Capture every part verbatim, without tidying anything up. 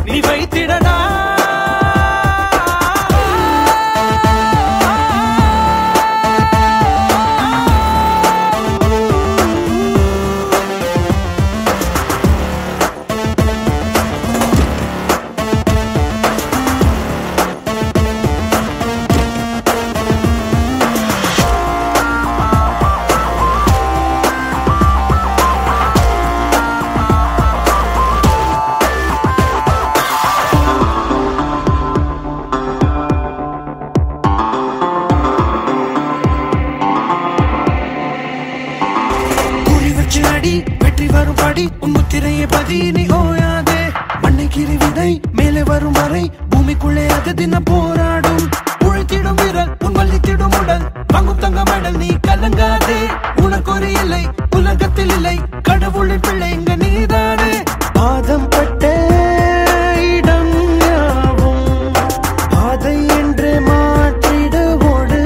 நீ வைத்திடடா. வெற்றி வரும் படி உன் முத்திரையை பதி நீ ஓயாதே. மண்ணை கிரி விதை மேலே வரும் வரை பூமிக்குள்ளே அது தினம் போராடும். உழைத்திடும் வீரர் உன் வள்ளித்திடும் உடல் வாங்கும் தங்க மெடல் நீ கலங்காதே. உனக்கு ஒரு இல்லை உலகத்தில் இல்லை கடவுளின் பிள்ளை இங்க நீதானே. பாதம் பட்ட இடம் யாவும் பாதை என்று மாற்றிடுவோடு.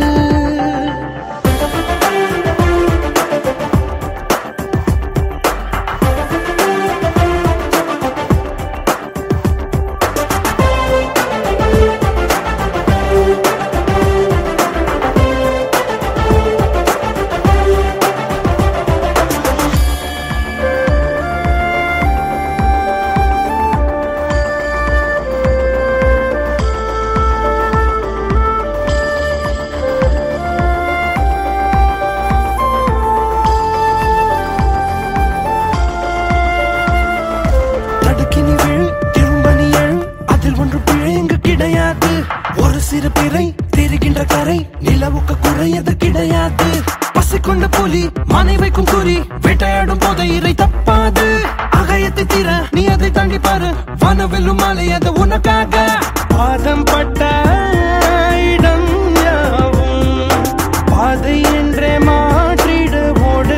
ஒரு சிறு பிறை தெரிகின்ற கரை நிலவுக்கு குறையது கிடையாது. பசி கொண்ட புலி மனை வைக்கும் குறி வேட்டையாடும் போதை இறை தப்பாது. அகயத்தை தீர நீ அதை தாண்டி பாரு வனவெல்லும் மாலை அது உனக்காக. பாதம் பட்ட இடம் யாவும் பாதை என்றே மாற்றிடுவோடு.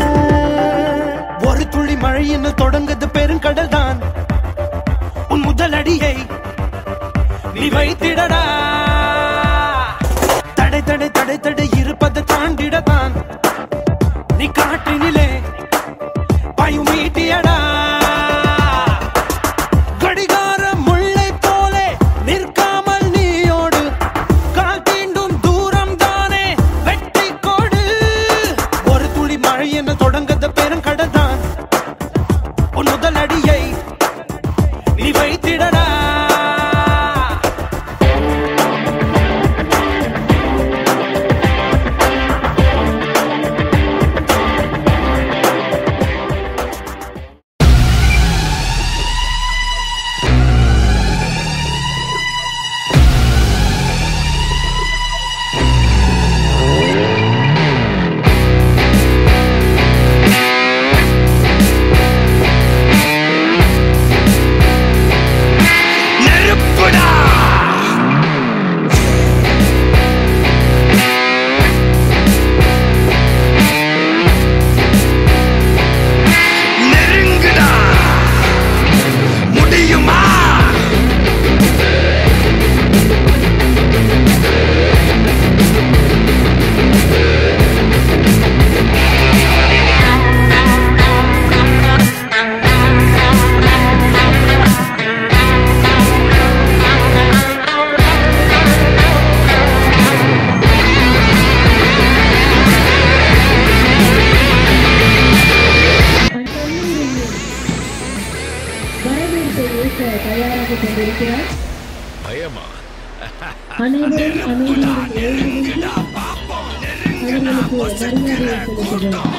ஒரு துளி மழை என்ன தொடங்குது பெருங்கடல் தான் உன் முதல் அடியை நீ வைத்திடடா. தடை தடை தடை தடை இருப்பதை தாண்டிடத்தான் நீ காற்றினிலே பாயும் வீட்டியடா. கடிகார முல்லை போலே நிற்காமல் நீயோடு கால் தீண்டும் தூரம் தானே வெற்றி கோடு. ஒரு துளி மழை என்ன தொடங்குது பெருங்கடல் தான் உன் முதல் அடியை நீ வைத்திடடா. பயமா அனைவரும் அமைதியில் அவர்களுக்கு மரியாதை செலுத்துகிறோம்.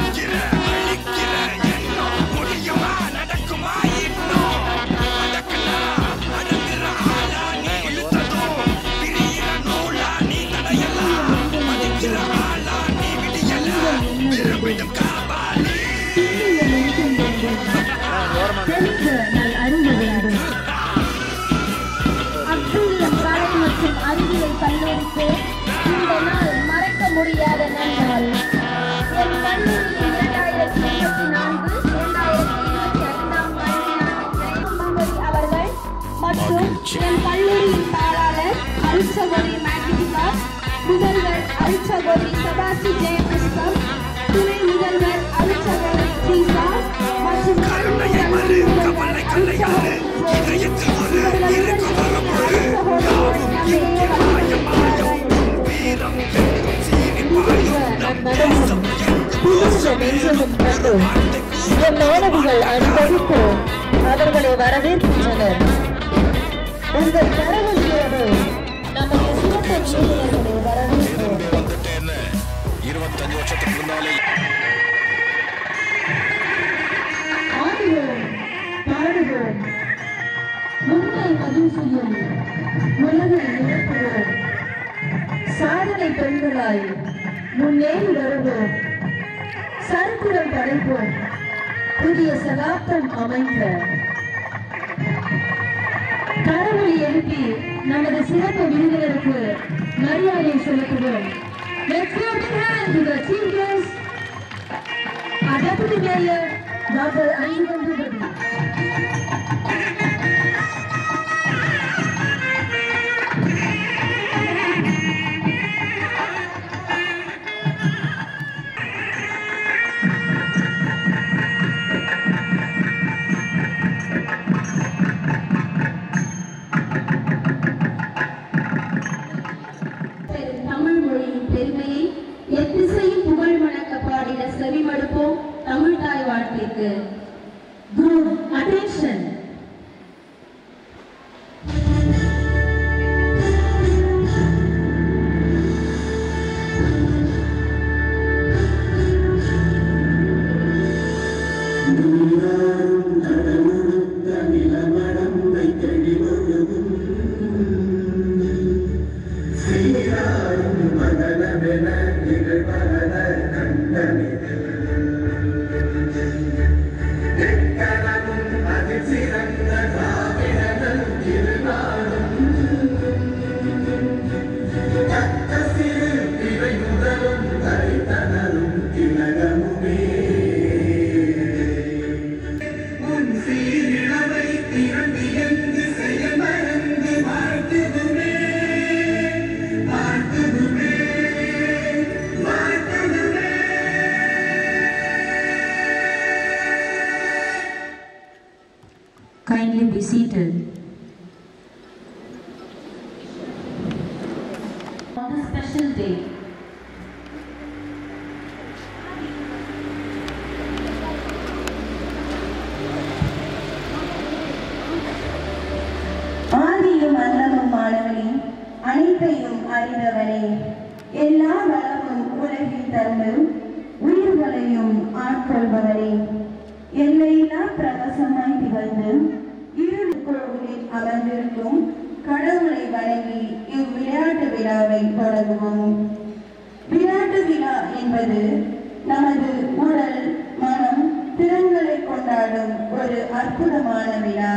அறிவியல் கல்லூரிக்கு இந்த நாள் மறக்க முடியாத நன்னாள். என் கல்லூரியில் இரண்டாயிரத்தி இருபத்தி நான்கு இரண்டாயிரத்தி இருபத்தி ஐந்தாம் கல்வியாண்டு அவர்கள் மற்றும் என் கல்லூரியின் தாளாளர் அருட்சகோதரி மேக்னிகா, முதல்வர் அருட்சகோதரி சபாசி ஜெயகிருஷ்ணன், துணை முதல்வர் அருட்சகோதரி ஸ்ரீசா மற்றும் மாணவிகள் அணிவகுத்து அவர்களை வரவேற்கின்றனர். உங்கள் கரவொலியோடு நமது சிறப்பு விருந்தினர்களை வரவேற்போம். இருபத்தஞ்சு வருஷத்துக்கு முன்னாலே ஆடுவோம், பாடுவோம், முன்னை பதிவு செய்யும் உலகை நிரப்புவோம். சாதனை பெண்களாய் முன்னேறி வருவோம். சரித்திரம் படைப்போம். புதிய சகாப்தம் அமைக்க கரவொலி எழுப்பி நமது சிறப்பு விருந்தினருக்கு மரியாதை செலுத்துவோம். Let's give a big hand to the chief guest, our deputy mayor, Doctor Anjuman Bhupathi. Tamil மொழியின் பெருமையை எத்திசையும் புகழ் மணக்க பாடிட செவிமடுப்போம் தமிழ் தாய் வாழ்க்கைக்கு. Group attention. Kindly be seated. On this special day, ஆதியும் அந்தமும் மாணவனே, அனைத்தையும் அறிந்தவனே, எல்லா வளமும் உலகில் தந்து உயிர்களையும் ஆட்கொள்பவனே, எல்லையில்லா பிரகாசமாய் திகழ்ந்து இருள் கோவிலில் அமர்ந்திருக்கும் கடவுளை வணங்கி இவ்விளையாட்டு விழாவை தொடங்குவோம். விளையாட்டு விழா என்பது நமது உடல் மனம் திறன்களை கொண்டாடும் ஒரு அற்புதமான விழா.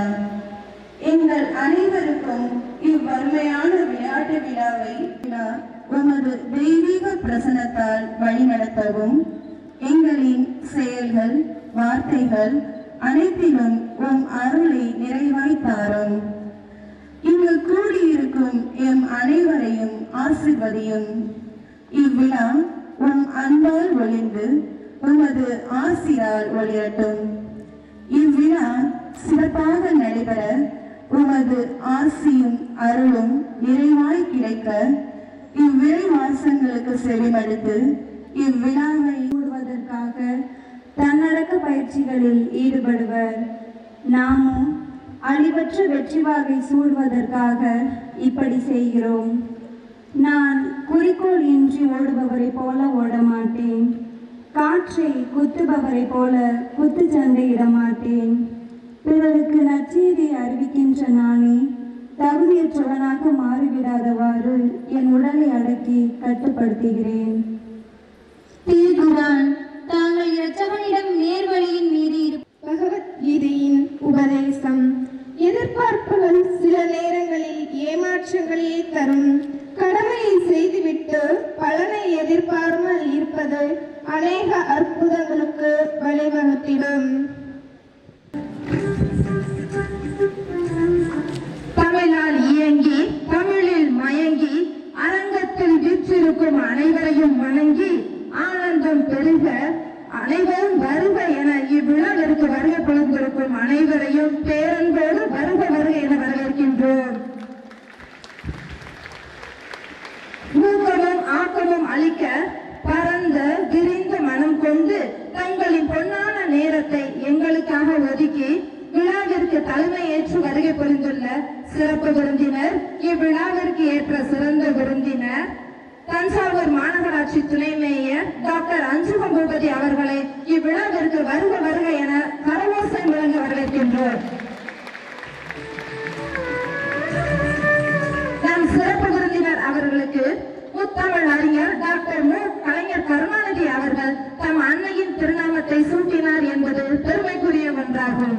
எங்கள் அனைவருக்கும் இவ்வருமையான விளையாட்டு விழாவை உமது தெய்வீக பிரசன்னத்தால் வழிநடத்தவும், எங்களின் செயல்கள் வார்த்தைகள் அனைத்திலும் உம் அருளை நிறைவாய் தாரும். இங்கு கூடியிருக்கும் எம் அனைவரையும் ஆசீர்வதியும். இவ்விழா உம் அன்பால் ஒளிந்து உமது ஆசியால் ஒளிரட்டும். இவ்விழா சிறப்பாக நடைபெற உமது ஆசியும் அருளும் நிறைவாய் கிடைக்க இவ்விழை வாசங்களுக்கு செவிமடுத்து இவ்விழாவை கூடுவதற்காக தன்னடக்க பயிற்சிகளில் ஈடுபடுவர். நாமும் அழிவற்ற வெற்றி வாகை சூடுவதற்காக இப்படி செய்கிறோம். நான் குறிக்கோள் இன்றி ஓடுபவரை போல ஓட மாட்டேன். காற்றை குத்துபவரை போல குத்துச்சண்டையிட மாட்டேன். பிறருக்கு நற்செய்தி அறிவிக்கின்ற நானே தகுதியற்றவனாக மாறிவிடாதவாறு என் உடலை அடக்கி கட்டுப்படுத்துகிறேன். திருக்குரான் தாங்கள் இரட்சகனிடம் நேர்வழியின் மீது பகவத்கீதையின் உபதேசம். எதிர்பார்ப்புகள் சில நேரங்களில் ஏமாற்றங்களையே தரும். கடமையை செய்துவிட்டு பலனை எதிர்பாராமல் இருப்பது அநேக அற்புதங்களுக்கு வழிவகுத்திடும். தமிழால் இயங்கி தமிழில் மயங்கி அரங்கத்தில் வீற்றிருக்கும் அனைவரையும் வணங்கி ஆனந்தம் பெருக அனைவரும் வருக என இவ்விழாவிற்கு வருகை புரிந்திருக்கும் அனைவரையும் பேரன்பு தலைமையேற்று வருகை புரிந்துள்ள சிறப்பு விருந்தினர், இவ்விழாவிற்கு ஏற்ற சிறந்த விருந்தினர் தஞ்சாவூர் மாநகராட்சி துணை மேயர் டாக்டர் அஞ்சுகம் பூபதி அவர்களை இவ்விழாவிற்கு வருக வருக என கரகோசை முழங்க வரவேற்கின்றோம். நம் சிறப்பு விருந்தினர் அவர்களுக்கு முத்தமிழ் அறிஞர் டாக்டர் மு கலைஞர் கருணாநிதி அவர்கள் தம் அன்னையின் திருநாமத்தை சூட்டினார் என்பது பெருமைக்குரிய ஒன்றாகும்.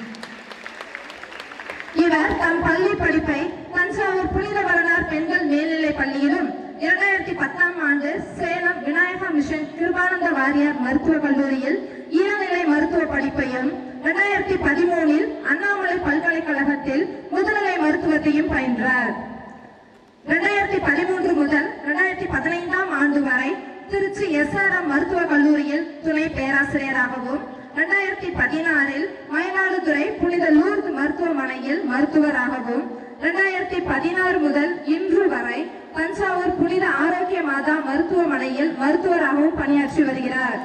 இவர் தம் பள்ளி படிப்பை தஞ்சாவூர் புனித வரலாறு பெண்கள் மேல்நிலை பள்ளியிலும் இரண்டாயிரத்தி பத்தாம் ஆண்டு சேலம் விநாயகா மிஷன் கிருபானந்த வாரியார் மருத்துவக் கல்லூரியில் இளநிலை மருத்துவ படிப்பையும் இரண்டாயிரத்தி பதிமூணில் அண்ணாமலை பல்கலைக்கழகத்தில் முதுநிலை மருத்துவத்தையும் பயின்றார். இரண்டாயிரத்தி பதிமூன்று முதல் இரண்டாயிரத்தி பதினைந்தாம் ஆண்டு வரை திருச்சி எஸ் ஆர் எம் மருத்துவக் கல்லூரியில் துணை பேராசிரியராகவும், இரண்டாயிரத்தி பதினாறில் மயிலாடுதுறை புனித லூர்து மருத்துவமனையில் மருத்துவராகவும், இரண்டாயிரத்தி பதினாறு முதல் இன்று வரை தஞ்சாவூர் புனித ஆரோக்கிய மாதா மருத்துவமனையில் மருத்துவராகவும் பணியாற்றி வருகிறார்.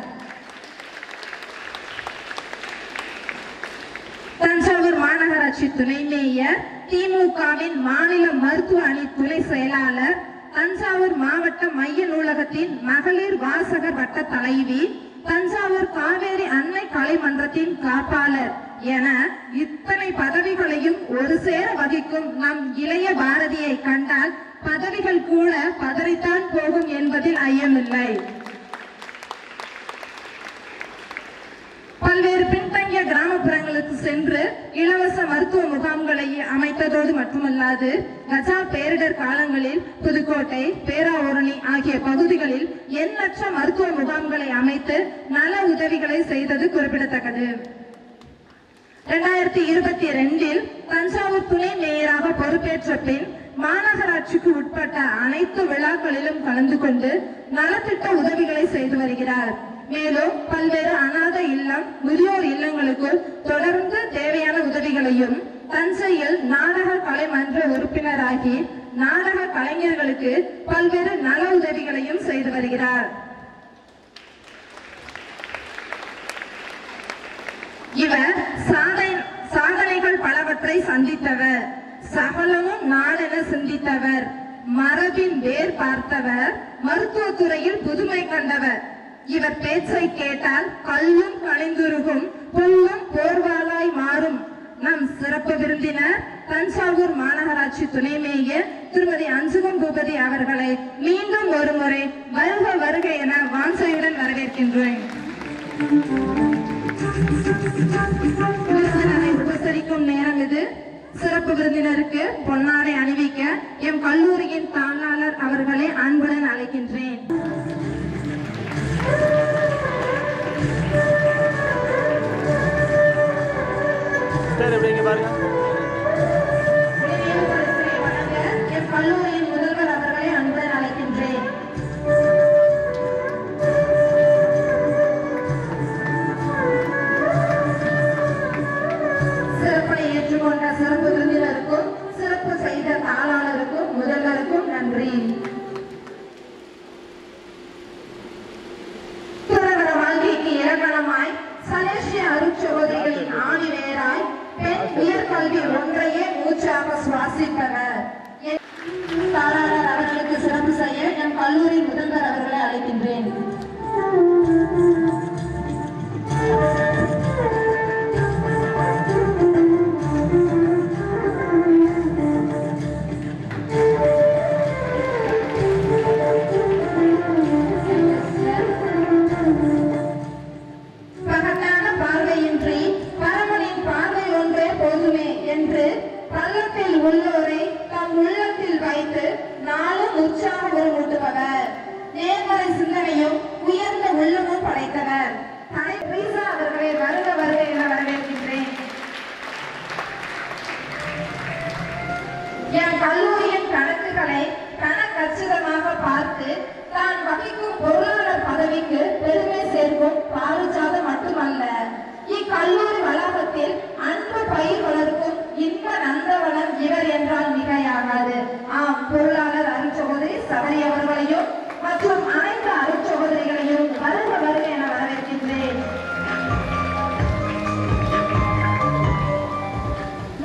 தஞ்சாவூர் மாநகராட்சி துணை மேயர், திமுகவின் மாநில மருத்துவ அணி துணை செயலாளர், தஞ்சாவூர் மாவட்ட மைய நூலகத்தின் மகளிர் வாசகர் வட்ட தலைவி, தஞ்சாவூர் காவேரி அன்னை கலை மன்றத்தின் காப்பாளர் என இத்தனை பதவிகளையும் ஒரு சேர வகிக்கும் நம் இளைய பாரதியை கண்டால் பதவிகள் கூட பதறித்தான் போகும் என்பதில் ஐயமில்லை. பல்வேறு பின்தங்கிய கிராமப்புறங்களுக்கு சென்று இலவச மருத்துவ முகாம்களை அமைத்ததோடு மட்டுமல்லாது, கஜா பேரிடர் காலங்களில் புதுக்கோட்டை, பேராவூரணி ஆகிய பகுதிகளில் எண்ணற்ற மருத்துவ முகாம்களை அமைத்து நல உதவிகளை செய்தது குறிப்பிடத்தக்கது. இரண்டாயிரத்தி இருபத்தி இரண்டில் தஞ்சாவூர் துணை மேயராக பொறுப்பேற்ற பின் மாநகராட்சிக்கு உட்பட்ட அனைத்து விழாக்களிலும் கலந்து கொண்டு நலத்திட்ட உதவிகளை செய்து வருகிறார். மேலும் பல்வேறு அநாத இல்லம், முதியோர் இல்லங்களுக்கு தொடர்ந்து தேவையான உதவிகளையும், தஞ்சையில் நாடக கலை மன்ற உறுப்பினராகி நாடக கலைஞர்களுக்கு பல்வேறு நல உதவிகளையும் செய்து வருகிறார். இவர் சாதனைகள் பலவற்றை சந்தித்தவர், சகலமும் நாடென சிந்தித்தவர், மரபின் வேர் பார்த்தவர், மருத்துவத்துறையில் புதுமை கண்டவர். இவர் பேச்சை கேட்டால் கல்லும் கணிந்துருகும், புல்லும் போர்வாலாய் மாறும். நம் சிறப்பு விருந்தினர் தஞ்சாவூர் மாநகராட்சி துணை மேயர் திருமதி அஞ்சுகம் பூபதி அவர்களை மீண்டும் ஒரு முறை வருக வருக என வாஞ்சையுடன் வரவேற்கின்றேன். உபசரிக்கும் நேரம் இது. சிறப்பு விருந்தினருக்கு பொன்னாடை அணிவிக்க எம் கல்லூரியின் தாளாளர் அவர்களை அன்புடன் அழைக்கின்றேன். எம் கல்லூரியின் முதல்வர் அவர்களை அன்புடன் அழைக்கின்றேன். சிறப்பை ஏற்றுக்கொண்ட சிறப்பு விருந்தினருக்கும் சிறப்பு செய்த தாளாளருக்கும் முதல்வருக்கும் நன்றி. துறவர வாழ்க்கைக்கு இலக்கணமாய் சலேசிய அருட்சகோதரிகளின் ஆணி வேராய் பெண் உயர்கல்வி ஒன்றையே மூச்சாக சுவாசிப்பவர் தாளாளர் அவர்களுக்கு சிறப்பு செய்ய என் கல்லூரி முதல்வர் அவர்களை அழைக்கின்றேன். பகட்டான பார்வையின்றி பரமனின் பார்வை ஒன்றே போதுமே என்று பள்ளத்தில் உள்ளோரை தம் உள்ளத்தில் வைத்து நாளும் உற்சாக உருவூட்டுபவர், நேர்மறை சிந்தனையும் உயர்ந்த உள்ளமும் படைத்தவர் அவர்களை வருக வருக என வரவேற்கின்றேன். என் கல்லூரியின் கணக்குகளை கணக்கச்சிதமாக பார்த்து தான் வகிக்கும் பொருளாளர் பதவிக்கு பெருமை சேர்க்கும் பாரிஜாதம் மட்டுமல்ல, இக்கல்லூரி வளாகத்தில் அன்பு பயிர் வளர்க்கும் இன்ப நந்தவனம் இவர் என்றால் மிகையாகாது. ஆம், பொருளாளர் அருட்சகோதரி சபரி அவர்களையும் மற்றும் அனைத்து அருட்சகோதரிகளையும் வருக வருக என வரவேற்கின்றேன்.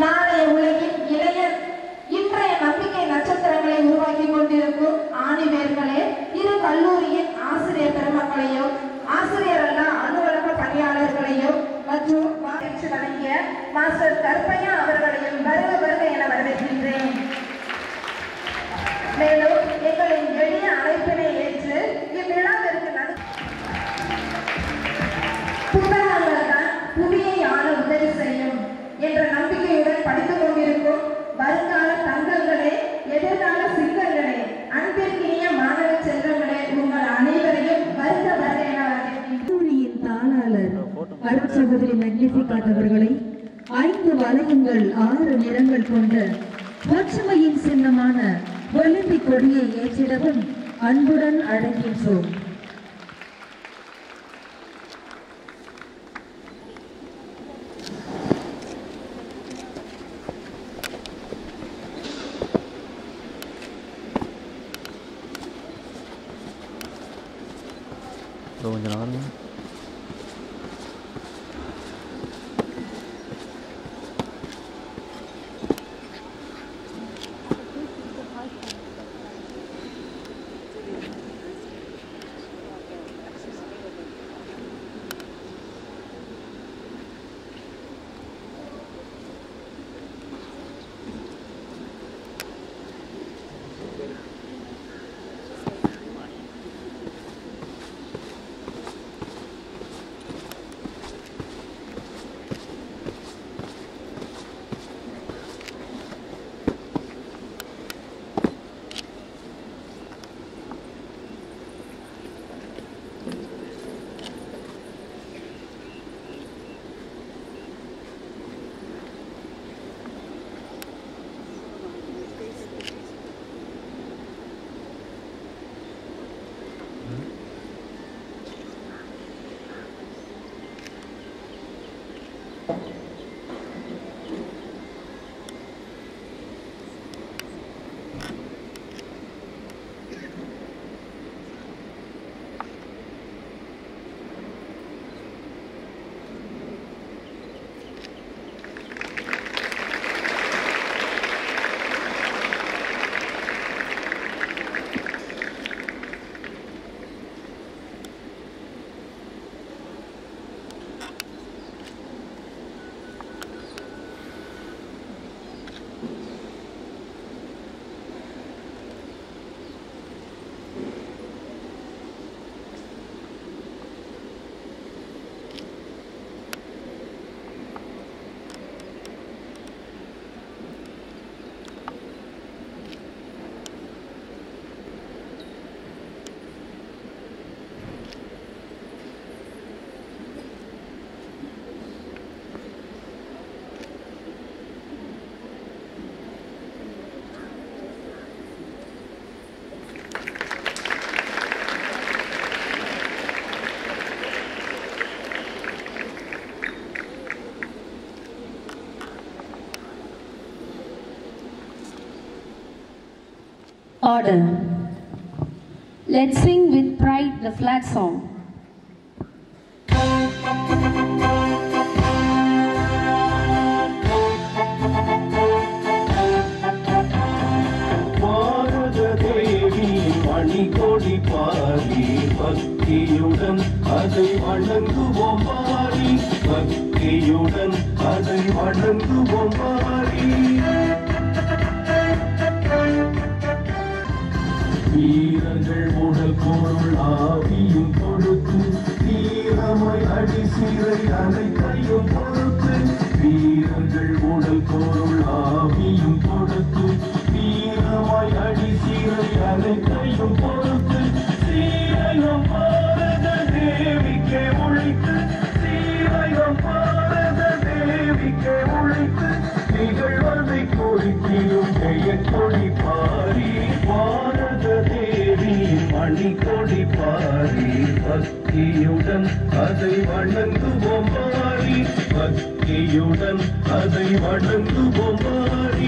மெக்னிஃபிகாட் அவர்களை ஐந்து வலயங்கள் ஆறு நிறங்கள் கொண்ட ஒற்றுமையின் சின்னமான ஒலிம்பிக் கொடியை ஏற்றிடவும் அன்புடன் அழைக்கின்றோம். கொஞ்சம் நகருங்க. Order. Let's sing with pride the flag song. கொடி பாரி பக்தியுடன் அதை வணங்குவோம் பாரி பக்தியுடன் அதை வணங்குவோம் பாரி வீரர்கள் உடல் பொருள் ஆவியும் கொடுத்து வீரமாய் அடி சீரை அனைத்தையும் பொறுத்து வீரர்கள் உடல் பொருள் ஆவியும் கொடுத்து வீரமாய் அடி சீரை அனைத்தையும் பொறுத்து சீரையும் பாரத தேவிக்கே உழைத்து சீரையும் பாரத தேவிக்கே உழைத்து நிகழ்வதை குறித்திடும் ஜெயக்கொடி பாரி பாரத தேவி மணிக்கொடி பாரி பக்தியுடன் அதை வணங்குவோம் பாரி பக்தியுடன் அதை வணங்குவோம் பாரி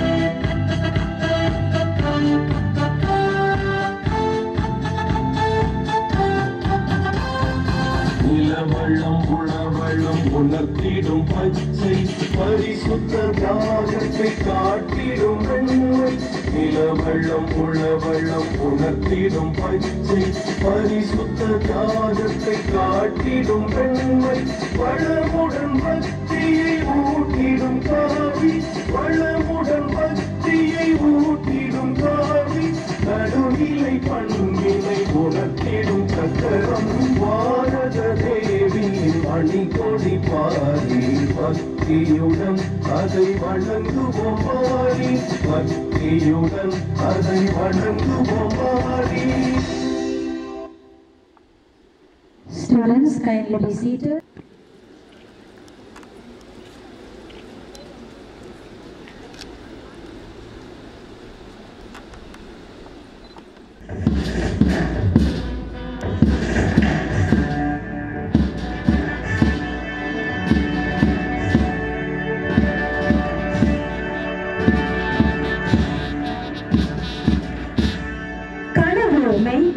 நிலவள்ளம் உளவள்ளம் உணர்த்திடும் பச்சை பரிசுத்த தியாகத்தை காட்டிடும் வெண்மை நிலவள்ளம் உளவள்ளம் உணர்த்திடும் பச்சை பரிசுத்த தியாகத்தை காட்டிடும் வெண்மை வளமுடன் பக்தியை ஊட்டிடும் காவி வளமுடன் பக்தியை ஊட்டிடும் காவி நடுநிலை பண்பினை உணர்த்திடும் சக்கரம் பாரத தேவி மணிக்கொடி பாரி பக்தியுடன் அதை வணங்குவோம் பாரி பக்தியுடன் அதை வணங்குவோம் Pari. Students, kindly be seated.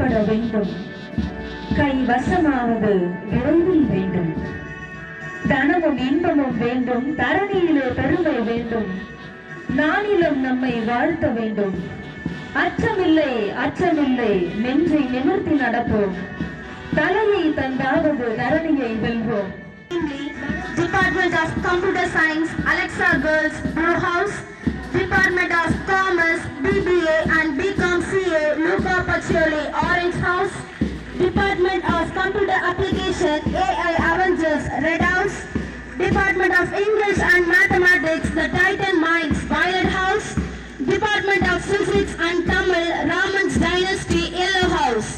ஏற்பட வேண்டும். கை வசமாவது விரைவில் வேண்டும். தனமும் இன்பமும் வேண்டும், தரணியிலே பெருமை வேண்டும், நானிலும் நம்மை வாழ்த்த வேண்டும். அச்சமில்லை அச்சமில்லை நெஞ்சை நிமிர்த்தி நடப்போம். தலையை தந்தாவது தரணியை வெல்வோம். Department of Computer Science, Alexa Girls, Brew House. Department of Commerce, B B A and B Com C A, Luca Pacioli, Orange House. Department of Computer Application, A I Avengers, Red House. Department of English and Mathematics, the Titan Minds, Violet House. Department of Physics and Tamil, Raman's Dynasty, Yellow House.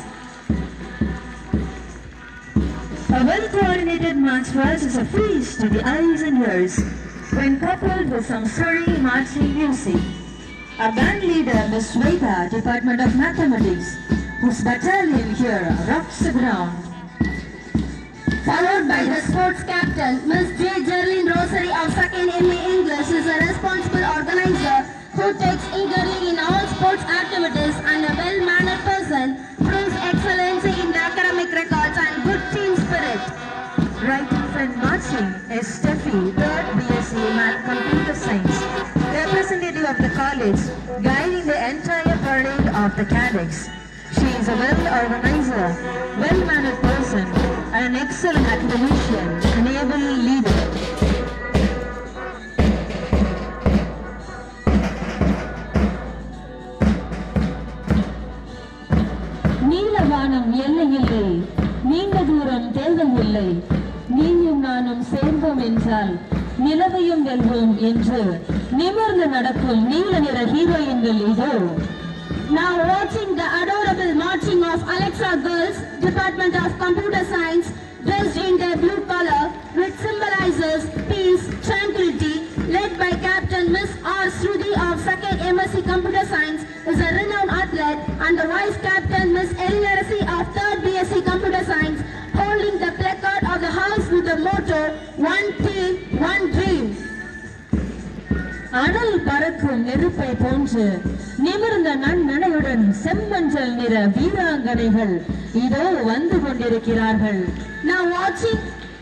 A well-coordinated march past is a feast to the eyes and ears when coupled with some stirring marching music. Our band leader, Miss Sweta, Department of Mathematics, whose battalion here rocks the ground. Followed by the sports captain, Miss J. Jerlyn Rosary of second M A English, is a responsible organizer who takes eagerly in all sports activities and a well-mannered person, proves excellency in the academic records and good team spirit. Right in front marching is Steffi, third B S c Math Computer Science, representative of the college, guiding the entire parade of the cadets. She is a well-organizer, well-mannered person, and an excellent academician, an able leader. Neelavanam எல்லையில்லை, நீண்ட தூரம் தேவையில்லை, நீயும் நானும் சேர்ந்தோம் என்றால் நிலவையும் வெல்வோம் என்று நிமிர்ந்து நடக்கும் நீல நிற ஹீரோயின்கள் இதோ. Now watching the adorable marching of Alexa Girls, Department of Computer Science, dressed in their blue color, which symbolizes peace, tranquility, led by Captain Miss R. Sruthi of second M S c Computer Science, is a renowned athlete, and the Vice Captain Miss Elinarasi of third B S c Computer Science, holding the placard of the house with the motto, One Team, One Dream. அனல் பறக்கும் நெருப்பை போன்று நிமிர்ந்த நன்னடையுடன் செம்மஞ்சள் நிற வீராங்கனைகள் இதோ வந்து கொண்டிருக்கிறார்கள். Now watching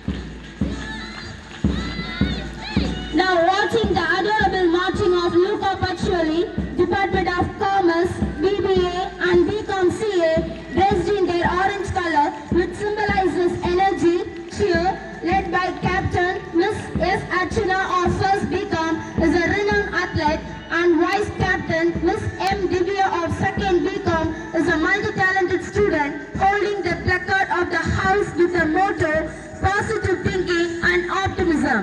Now watching the adorable marching of Luca Pacioli, Department of Commerce, B B A and B Com C A, dressed in their orange color, which symbolizes energy, cheer, led by Captain Miss S. Archana of first B Com, is a renowned athlete, and Vice Captain Miss M. Divya of second B Com is a multi-talented student, holding the placard of the house with the motto, Positive Thinking and Optimism.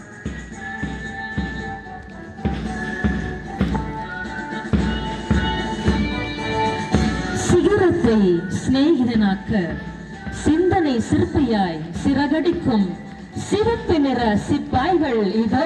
சிகரத்தை சிநேகிதனாக்க சிந்தனை சிற்பியாய் சிறகடிக்கும் சிவப்பு நிற சிப்பாய்கள் இதோ.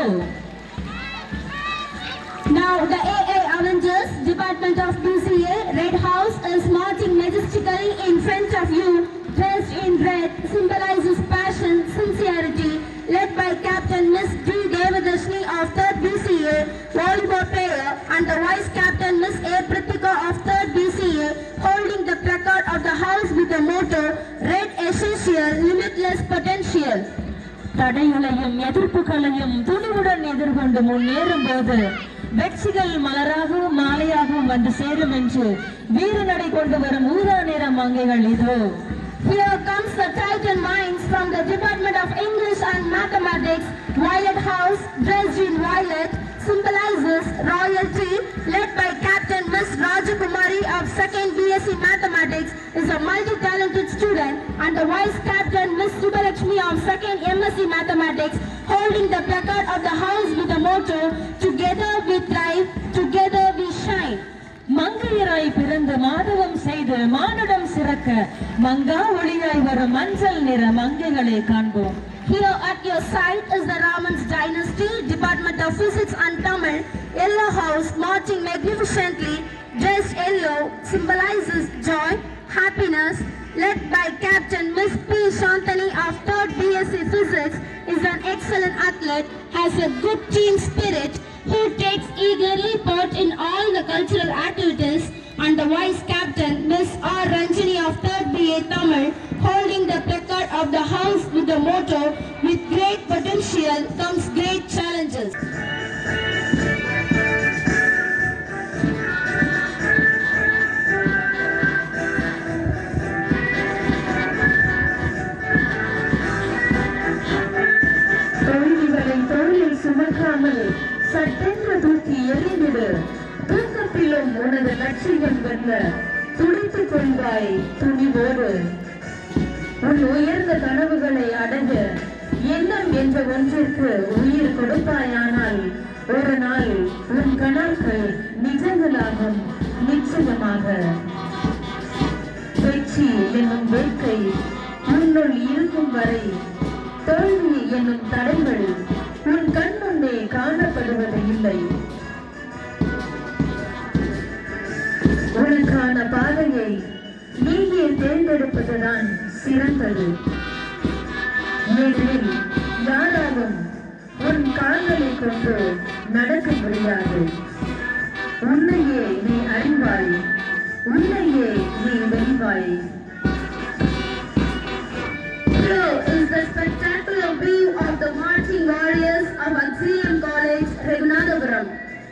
Now the A I Avengers, Department of B C A, Red House, is marching majestically in front of you, dressed in red, symbolizes passion, sincerity, led by Captain Miss D. Devadashni of third B C A, volleyball player, and the Vice Captain Miss A. Prithika of third B C A, holding the placard of the house with the motto, Red Essential, Limitless Potential. தடைகளையும் எதிர்ப்புகளையும் துணிவுடன் எதிர்கொண்டு முன்னேறும் போது வெற்றிகள் மலராகவும் மாலையாகவும் வந்து சேரும் என்று வீரநடை கொண்டு வரும் ஊதா நிற மங்கைகள் இதோ. Here comes the Titan Minds from the Department of English and Mathematics, Violet House, dressed in violet, symbolizes royalty, led by Captain Miss Rajakumari of second B S c Mathematics, is a multi-talented student, and the Vice Captain Miss Subbalakshmi of second M S c Mathematics, holding the placard of the house with the motto, Together we thrive, together we shine. மங்கையராய் பிறந்து மாதவம் செய்து மானுடம் சிறக்க மங்கா ஒளியாய் வரும் மஞ்சள் நிற மங்கைகளை காண்போம். Here at your side is the Raman's Dynasty, Department of Physics and Tamil, Yellow House, marching magnificently, dressed yellow, symbolizes joy, happiness, led by Captain Miss P. Shantani of third B S c Physics, is an excellent athlete, has a good team spirit, who takes eagerly part in all the cultural activities, and the Vice Captain Miss R. Ranjini of Tamil, holding the placard of the house with the motto, "With great potential comes great challenges." தோல்விகளை தோளில் சுமக்காமல் சட்டென்று தூக்கி எறிந்திடு. தூக்கத்திலும் உனது லட்சியம் வெல்ல துடித்துக் கொள்வாய் துணிவோடு. உன் உயர்ந்த கனவுகளை அடைய எண்ணம் என்ற ஒன்றிற்கு உயிர் கொடுப்பாயானால் ஒரு நாள் உன் கனவுகள் நிஜங்களாகும் நிச்சயமாக. வெற்றி என்னும் வேட்கை உன்னுள் இருக்கும் வரை தோல்வி என்னும் தடைகள் உன் கண் முன்னே காணப்படுவது இல்லை. உனக்கான பாதையை நீயே தேர்ந்தெடுப்பதுதான் சிறந்தது. ஏனெனில் யாராலும் உன் கால்களை கொண்டு நடக்க முடியாது. உன்னையே நீ அறிவாய், உன்னையே நீ வெல்வாய். Below is the spectacular view of the marching warriors of Axiom College, Raghunathapuram.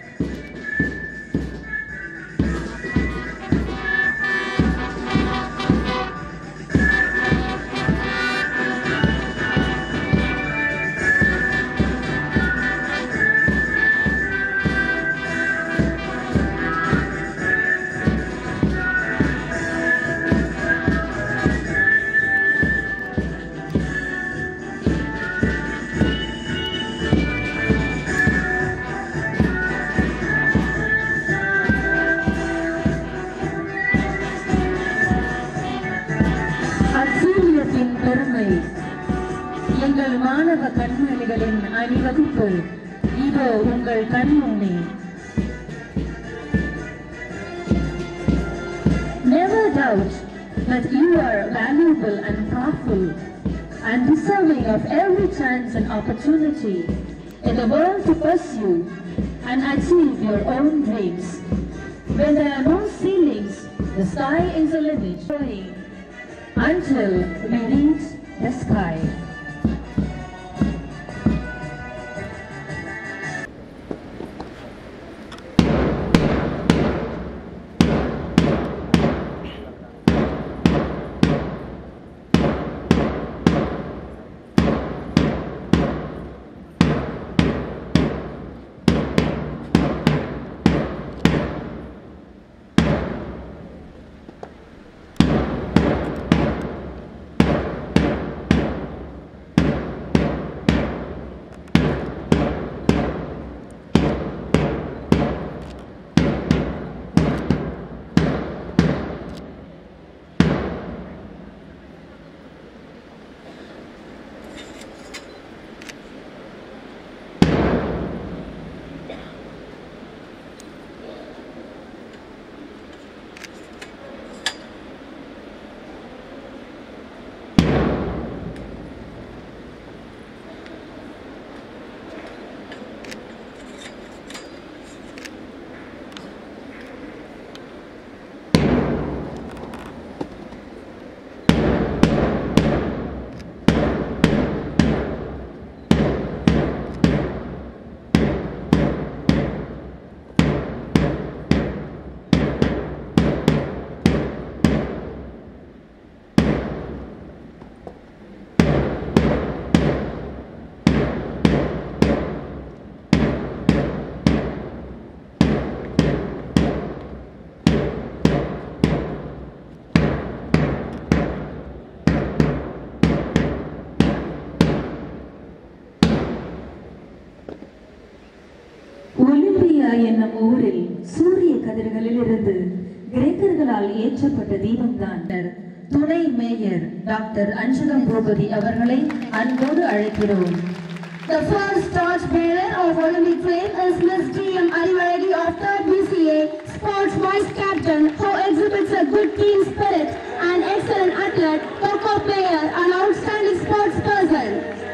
பெருமை எங்கள் மாணவ கண்மணிகளின் அணிவகுப்பு இதோ உங்கள் கண் முன்னே. Never doubt that you are valuable and powerful and deserving of every chance and opportunity in the world to pursue and achieve your own dreams. When there are no ceilings, the sky is a limit. Until we reach the sky. Olympia என்னும் ஊரில் சூரிய கதிர்களில் இருந்து கிரேக்கர்களால் ஏற்றப்பட்ட தீபம்தான் துணை mayor doctor அன்சுகம் Boopathi அவர்களை அன்போடு அழைக்கிறோம். The first torch bearer of Olympic flame is Miss D M Arivalagi of third B C A, sports vice captain, who exhibits a good team spirit, an excellent athlete, Coco player, and outstanding sports person.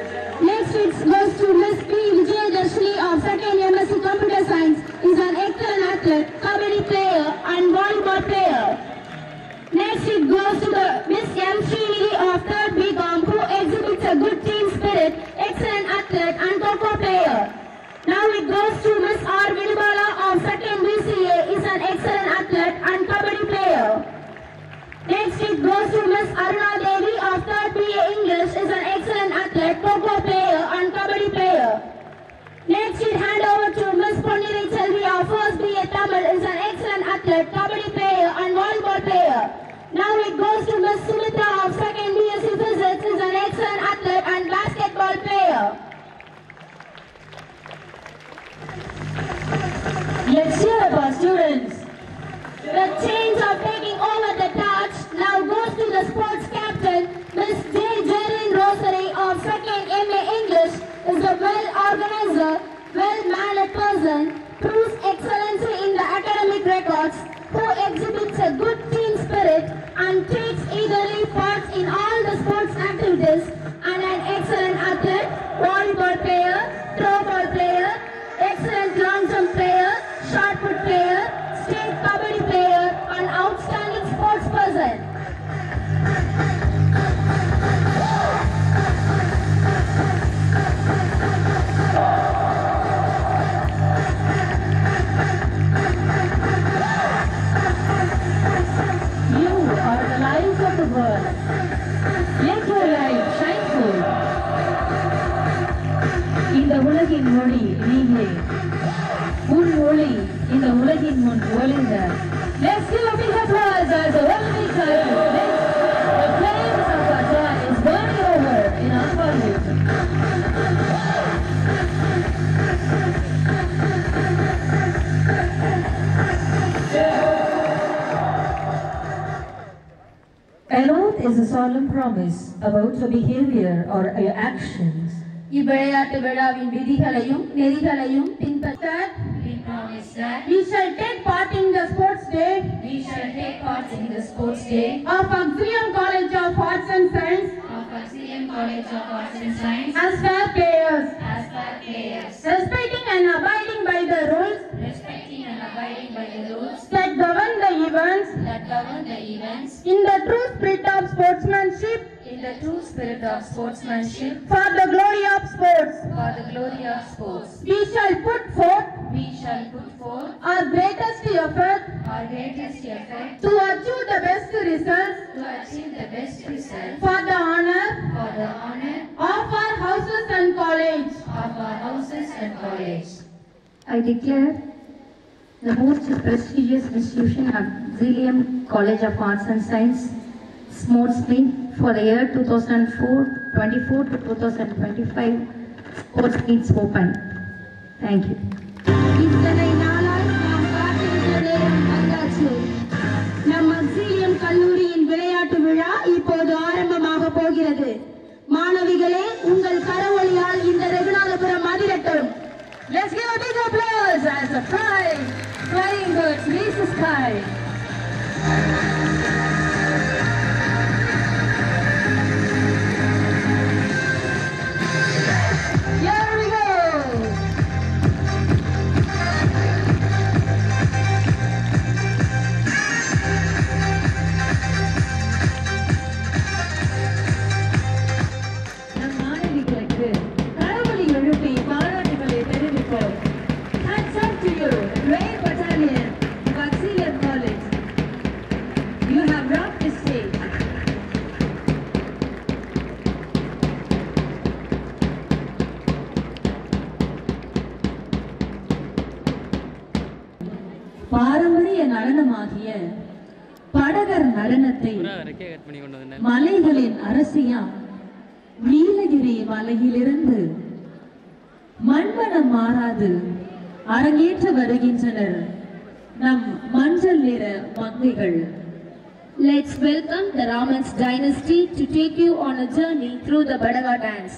Next it goes to Miss P. Vijayadashini of second M S c Computer Science, is an excellent athlete, kabaddi player, and volleyball player. Next Next it goes to the Miss M. Srinidhi of third B Com who exhibits a good team spirit, excellent athlete and Kho player. Now it goes to Miss R. Vinibala of second B C A, is an excellent athlete and Kabaddi player. Next it goes to Miss Aruna Devi of third B A English, is an excellent athlete, Kho player and Kabaddi player. Next it hand over to Miss Ponniri Chelvi of first B A Tamil, is an excellent athlete, Kabaddi player and volleyball player. Now it goes to Miss Sumitra of second B S C Physics, is an excellent athlete and basketball player. Let's hear about students. The change of taking over the torch now goes to the sports captain, Miss J. Jerin Rosary of second M A English, is a well-organizer, well-mannered person, proves excellency in the academic records, who exhibits a good team spirit and takes eagerly part in all the sports activities, and an excellent athlete, volleyball player, throwball player, excellent long jump player, shot put player, state kabaddi player, and outstanding sports person. You are the light of the world. Let your light shine forth. இந்த உலகின் ஒளி நீங்களே. உன் ஒளி இந்த உலகின் முன் ஒளிந்த. Let's give a big applause as a welcoming salute. The flames of our joy is burning over in our college. An oath is a solemn promise about your behavior or your actions. இவ்விளையாட்டு விழாவின் விதிகளையும் நெறிகளையும் பின்பற்ற we shall take part in the sports day We shall take part in the sports day of Auxilium College of Arts and Science of Auxilium College of Arts and Science as fair players, as fair players, respecting and abiding by the rules respecting and abiding by the rules that govern the events that govern the events in the true spirit of sportsmanship in the true spirit of sportsmanship for the glory of sports. for the glory of sports. We shall put forth We shall put forth our greatest effort our greatest effort to achieve the best results to achieve the best result for the honor for the honor of our houses and college. of our houses and college. I declare the most prestigious institution of Auxilium College of Arts and Science Sports Meet for the year two thousand twenty-four to two thousand twenty-five Sports Meets open. Thank you. இத்தனை நாளாய் நாம் காத்திருந்த நேரம் வந்தாச்சு. நம் Auxilium கல்லூரியின் விளையாட்டு விழா இப்போது ஆரம்பமாக போகிறது. மாணவிகளே, உங்கள் கரவொலியால் இந்த Raghunathapuram அதிரட்டும். Let's give a big applause as the pride flying birds reach the sky. Here we go. நம் மாணவிகளுக்கு கரவொலி எழுப்பி பாராட்டுகளை தெரிவிப்போம். Hats off to you, brave battalion of Auxilium College. You have rocked the stage. பாரம்பரிய நடனமாகிய படகர் நடனத்தை மலைகளின் அரசியாம் நீலகிரி மலையிலிருந்து மண்மனம் மாறாது அரங்கேற்ற வருகின்றனர் நம் மஞ்சள் நிற மங்கைகள். Let's welcome the Ramans dynasty to take you on a journey through the Badaga dance.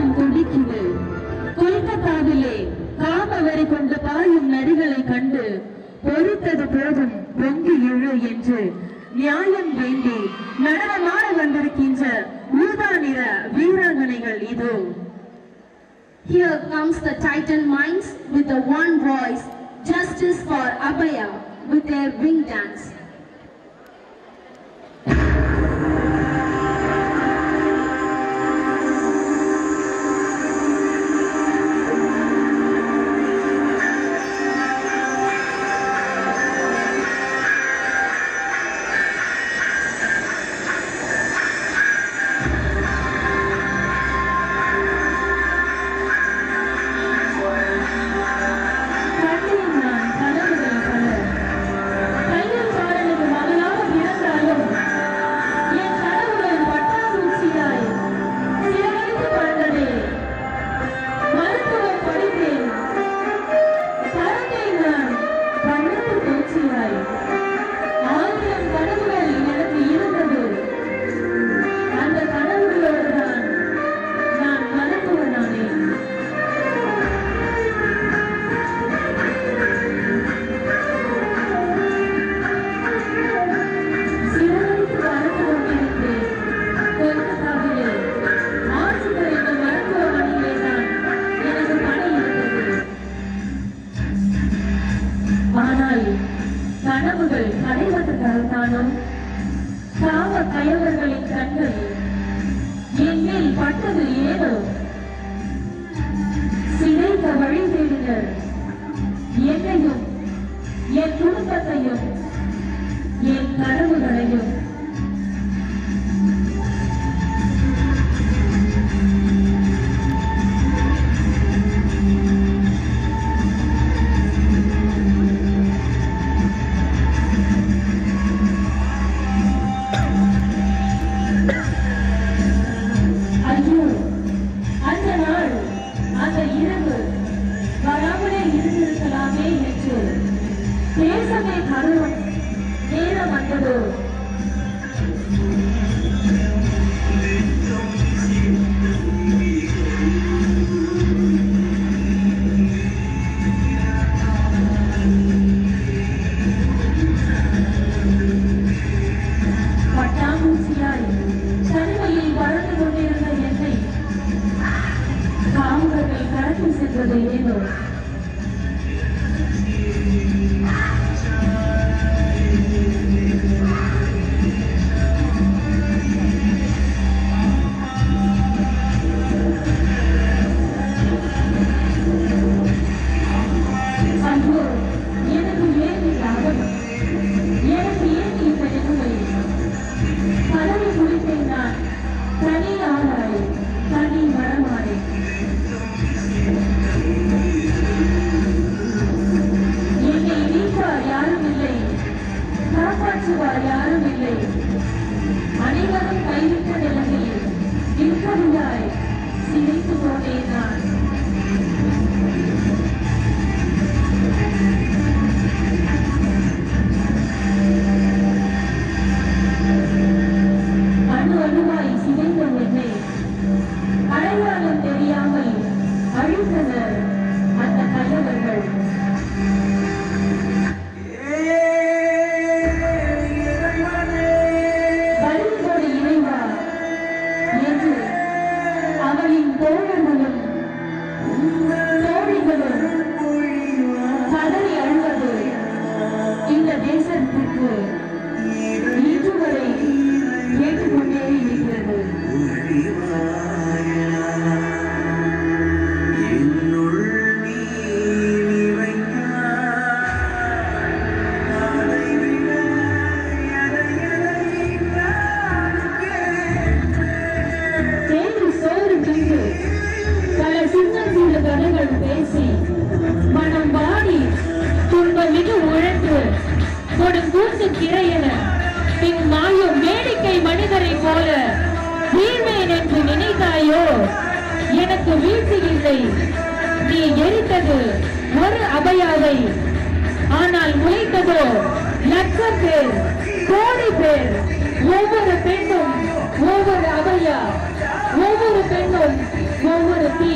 உள்ளம் துடிக்குது. கொல்கத்தாவிலே காமவெறி கொண்டு பாயும் நரிகளை கண்டு பொறுத்தது போதும் பொங்கி எழு என்று நியாயம் வேண்டி நடனமாட வந்திருக்கின்ற ஊதா நிற வீராங்கனைகள் இதோ. Here comes the Titan Minds with the one voice, Justice for Abhaya, with their wing dance. கனவுகள் அடைவதற்காகத்தானும் சாவ கயவர்களின் கண்கள் என் மேல் பட்டது ஏனோ. சிதைத்த வழி தேடினர் என்னையும் என் குடும்பத்தையும் என் கனவுகளையும். தேசமே கருவம் நேரம் வந்ததோ. பட்டாம்பூச்சியாய் தனிமையில் வளர்ந்து கொண்டிருந்த என்னை காவலர்கள் கடத்தி சென்றது ஏனோ. யாரும் இல்லை. அனைவரும் கைவிட்ட நிலையில் இருப்பதாய் சிரித்து போனேன் நான். அணு அணுவாய் சிதைந்த என்னை அடையாளம் தெரியாமல் அழித்தனர் அந்த கயவர்கள். தோழர்களும் தோழிகளும் கதறி அழுவது இந்த தேசத்திற்கு இதுவரை கேட்டுக்கொண்டே இருக்கிறது. பேசி மனம் வாடி துன்பம் மிக உழன்று கொடும் கூட்டு கிரையன பின் மாயும் வேடிக்கை மனிதரை போல வீழ்வேன் என்று நினைத்தாயோ. எனக்கு வீழ்ச்சி இல்லை. நீ எரித்தது ஒரு அபயாவை, ஆனால் முளைத்ததோ லட்சம் பேர் கோடி பேர். ஒவ்வொரு பெண்ணும் ஒவ்வொரு அபயா, ஒவ்வொரு பெண்ணும் ஒவ்வொரு தீ.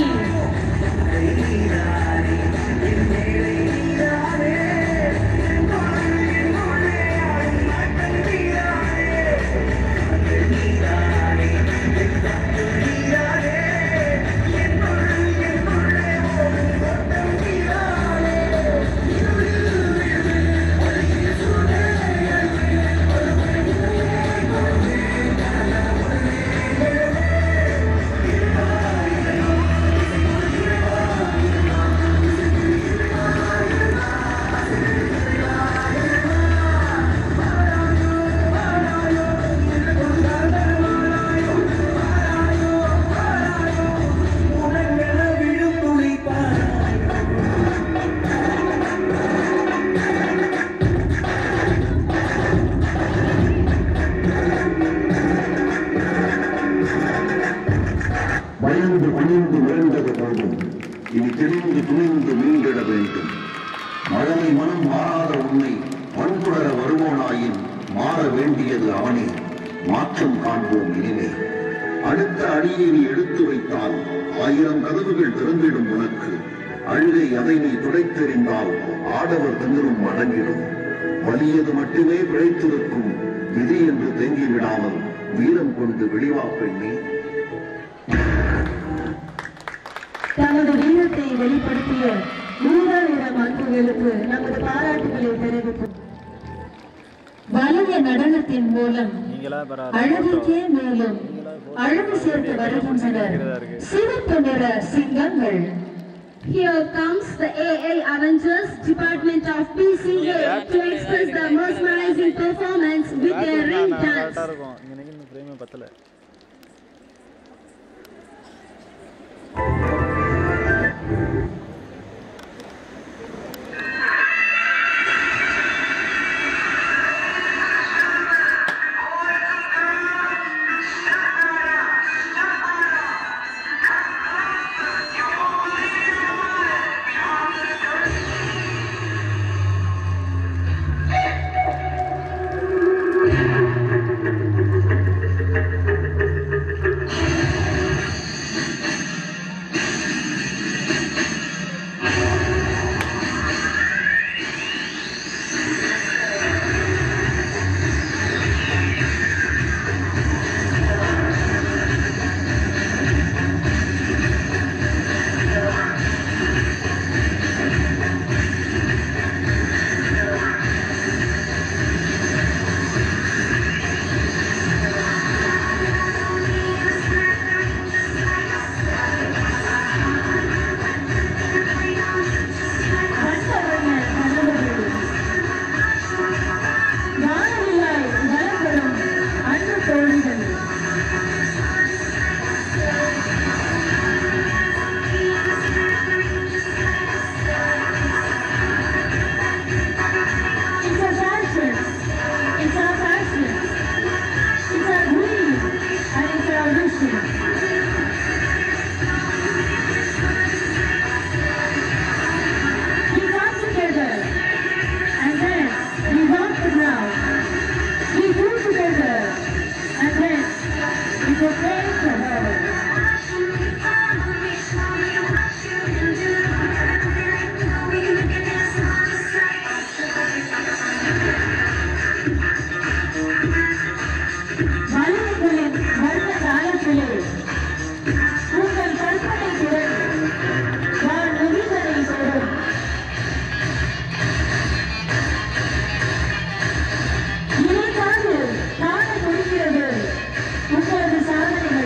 பயந்து பணிந்து விழுந்தது போதும் இனி தெளிந்து துணிந்து மீண்டிட வேண்டும். மழலை மனம் மாறாத உன்னை வன்புணர வருவோனாயின் மாற வேண்டியது அவனே. மாற்றம் காண்போம் இனிமே. அடுத்த அடியை நீ எடுத்து வைத்தால் ஆயிரம் கதவுகள் திறந்திடும் உனக்கு. அழுகை அதை நீ துடைத்தெறிந்தால் ஆடவர் தந்திரும் அடங்கிடும். வலியது மட்டுமே பிழைத்திருக்கும் விதி என்று தேங்கி விடாமல் வீரம் கொண்டு வெளிவா பெண்ணே. தமது வீரத்தை வெளிப்படுத்திய நூறாயிரம் அன்புகளுக்கு நமது பாராட்டுகளை தெரிவிப்போம். வலிய நடனத்தின் மூலம் அழகுக்கே மேலும் அழகு சேர்த்து வருகின்றனர் சிவப்பு நிற சிங்கங்கள். Here comes the A A Avengers Department of P C A to express the mesmerizing performance with their ring dance. உங்களது சாதனை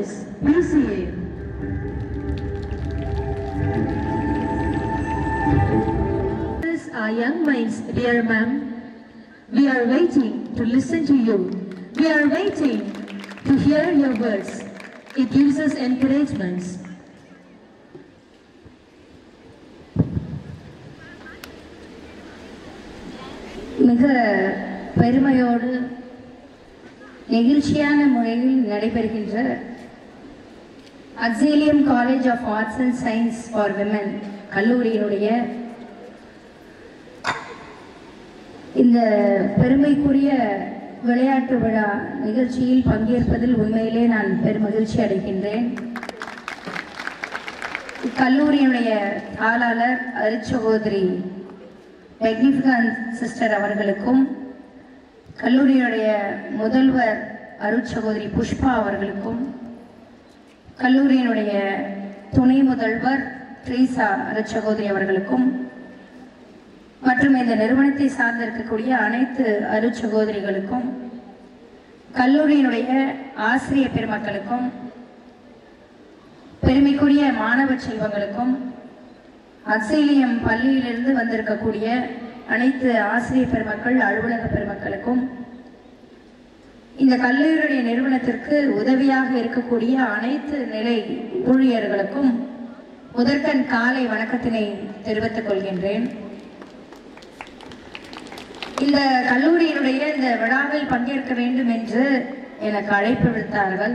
Colleges, P C A. These are young minds, dear ma'am. We are waiting to listen to you. We are waiting to hear your words. It gives us encouragements. மிக பெருமையோடு நெகிழ்ச்சியான முறையில் நடைபெறுகின்ற Auxilium college of arts and science for women கல்லூரியினுடைய இந்த பெருமைக்குரிய விளையாட்டு விழா நிகழ்ச்சியில் பங்கேற்பதில் உண்மையிலே நான் பெருமகிழ்ச்சி அடைகின்றேன். இக்கல்லூரியினுடைய தாளாளர் அருட்சகோதரி மேக்னிஃபிகன்ட் சிஸ்டர் அவர்களுக்கும், கல்லூரியுடைய முதல்வர் அருட்சகோதரி புஷ்பா அவர்களுக்கும், கல்லூரியினுடைய துணை முதல்வர் ட்ரீசா அருட்சகோதரி அவர்களுக்கும் மற்றும் இந்த நிறுவனத்தை சார்ந்திருக்கக்கூடிய அனைத்து அருட்சகோதரிகளுக்கும், கல்லூரியினுடைய ஆசிரியர் பெருமக்களுக்கும், பெருமைக்குரிய மாணவ செல்வங்களுக்கும், அக்ஸிலியம் பள்ளியிலிருந்து வந்திருக்கக்கூடிய அனைத்து ஆசிரியர் பெருமக்கள், அலுவலக பெருமக்களுக்கும், இந்த கல்லூரியுடைய நிறுவனத்திற்கு உதவியாக இருக்கக்கூடிய அனைத்து நிலை ஊழியர்களுக்கும் முதற்கண் காலை வணக்கத்தினை தெரிவித்துக் கொள்கின்றேன். இந்த கல்லூரியினுடைய இந்த விழாவில் பங்கேற்க வேண்டும் என்று எனக்கு அழைப்பு விடுத்தார்கள்.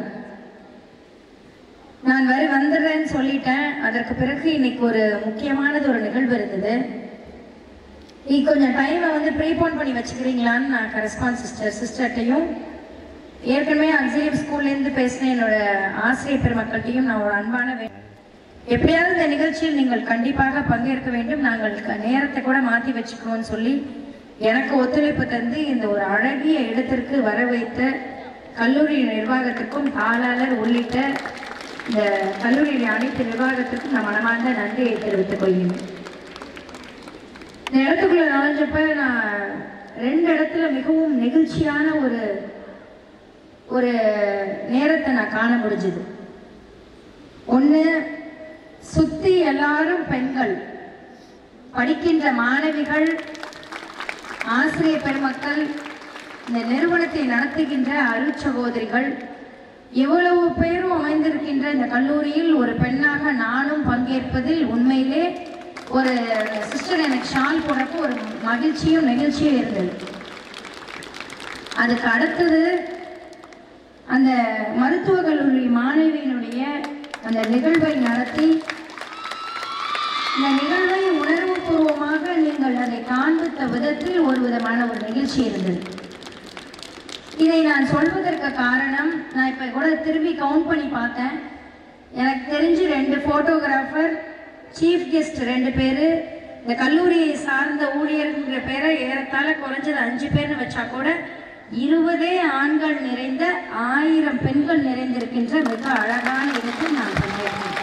நான் வரை வந்துடுறேன்னு சொல்லிட்டேன். அதற்கு பிறகு இன்னைக்கு ஒரு முக்கியமானது ஒரு நிகழ்வு இருந்தது. நீ கொஞ்சம் டைமை வந்து ப்ரீபோன் பண்ணி வச்சுக்கிறீங்களான்னு நான் கரஸ்பாண்ட் சிஸ்டர் சிஸ்டர்கிட்டையும் ஏற்கனவே அக்ஸிலியம் ஸ்கூல்லேருந்து பேசின என்னோட ஆசிரியர் பெருமக்கள்கிட்டையும் நான் ஒரு அன்பான எப்படியாவது இந்த நிகழ்ச்சியில் நீங்கள் கண்டிப்பாக பங்கேற்க வேண்டும், நாங்கள் நேரத்தை கூட மாற்றி வச்சுக்குவோம்னு சொல்லி எனக்கு ஒத்துழைப்பு தந்து இந்த ஒரு அழகிய இடத்திற்கு வர வைத்த கல்லூரி நிர்வாகத்திற்கும் தாளாளர் உள்ளிட்ட இந்த கல்லூரியின் அனைத்து நிர்வாகத்திற்கும் நான் மனமார்ந்த நன்றியை தெரிவித்துக் கொள்கிறேன். இந்த இடத்துக்குள்ள நுழைஞ்சப்ப நான் ரெண்டு இடத்துல மிகவும் நெகிழ்ச்சியான ஒரு ஒரு நேரத்தை நான் காண முடிஞ்சது. ஒன்று, சுத்தி எல்லாரும் பெண்கள், படிக்கின்ற மாணவிகள், ஆசிரியர் பெருமக்கள், இந்த நிறுவனத்தை நடத்துகின்ற அருட்சகோதரிகள், எவ்வளவு பேரும் அமைந்திருக்கின்ற இந்த கல்லூரியில் ஒரு பெண்ணாக நானும் பங்கேற்பதில் உண்மையிலே ஒரு சிஸ்டர் எனக்கு ஷால் போடுறப்போ ஒரு மகிழ்ச்சியும் நெகிழ்ச்சியும் இருந்தது. அதுக்கு அடுத்தது அந்த மருத்துவக் கல்லூரி மாணவியினுடைய அந்த நிகழ்வை நடத்தி இந்த நிகழ்வை உணர்வுபூர்வமாக நீங்கள் அதை காண்பித்த விதத்தில் ஒரு விதமான ஒரு நிகழ்ச்சி இருந்தது. இதை நான் சொல்வதற்கு காரணம், நான் இப்போ கூட திரும்பி கவுண்ட் பண்ணி பார்த்தேன். எனக்கு தெரிஞ்சு ரெண்டு ஃபோட்டோகிராஃபர், சீஃப் கெஸ்ட் ரெண்டு பேர், இந்த கல்லூரியை சார்ந்த ஊழியர்கிற பேரை ஏறத்தாழ குறைஞ்சது அஞ்சு பேர்னு வச்சா கூட இருபதே ஆண்கள் நிறைந்த ஆயிரம் பெண்கள் நிறைந்திருக்கின்ற மிக அழகான இடத்தில் நான் பங்கேற்கிறேன்.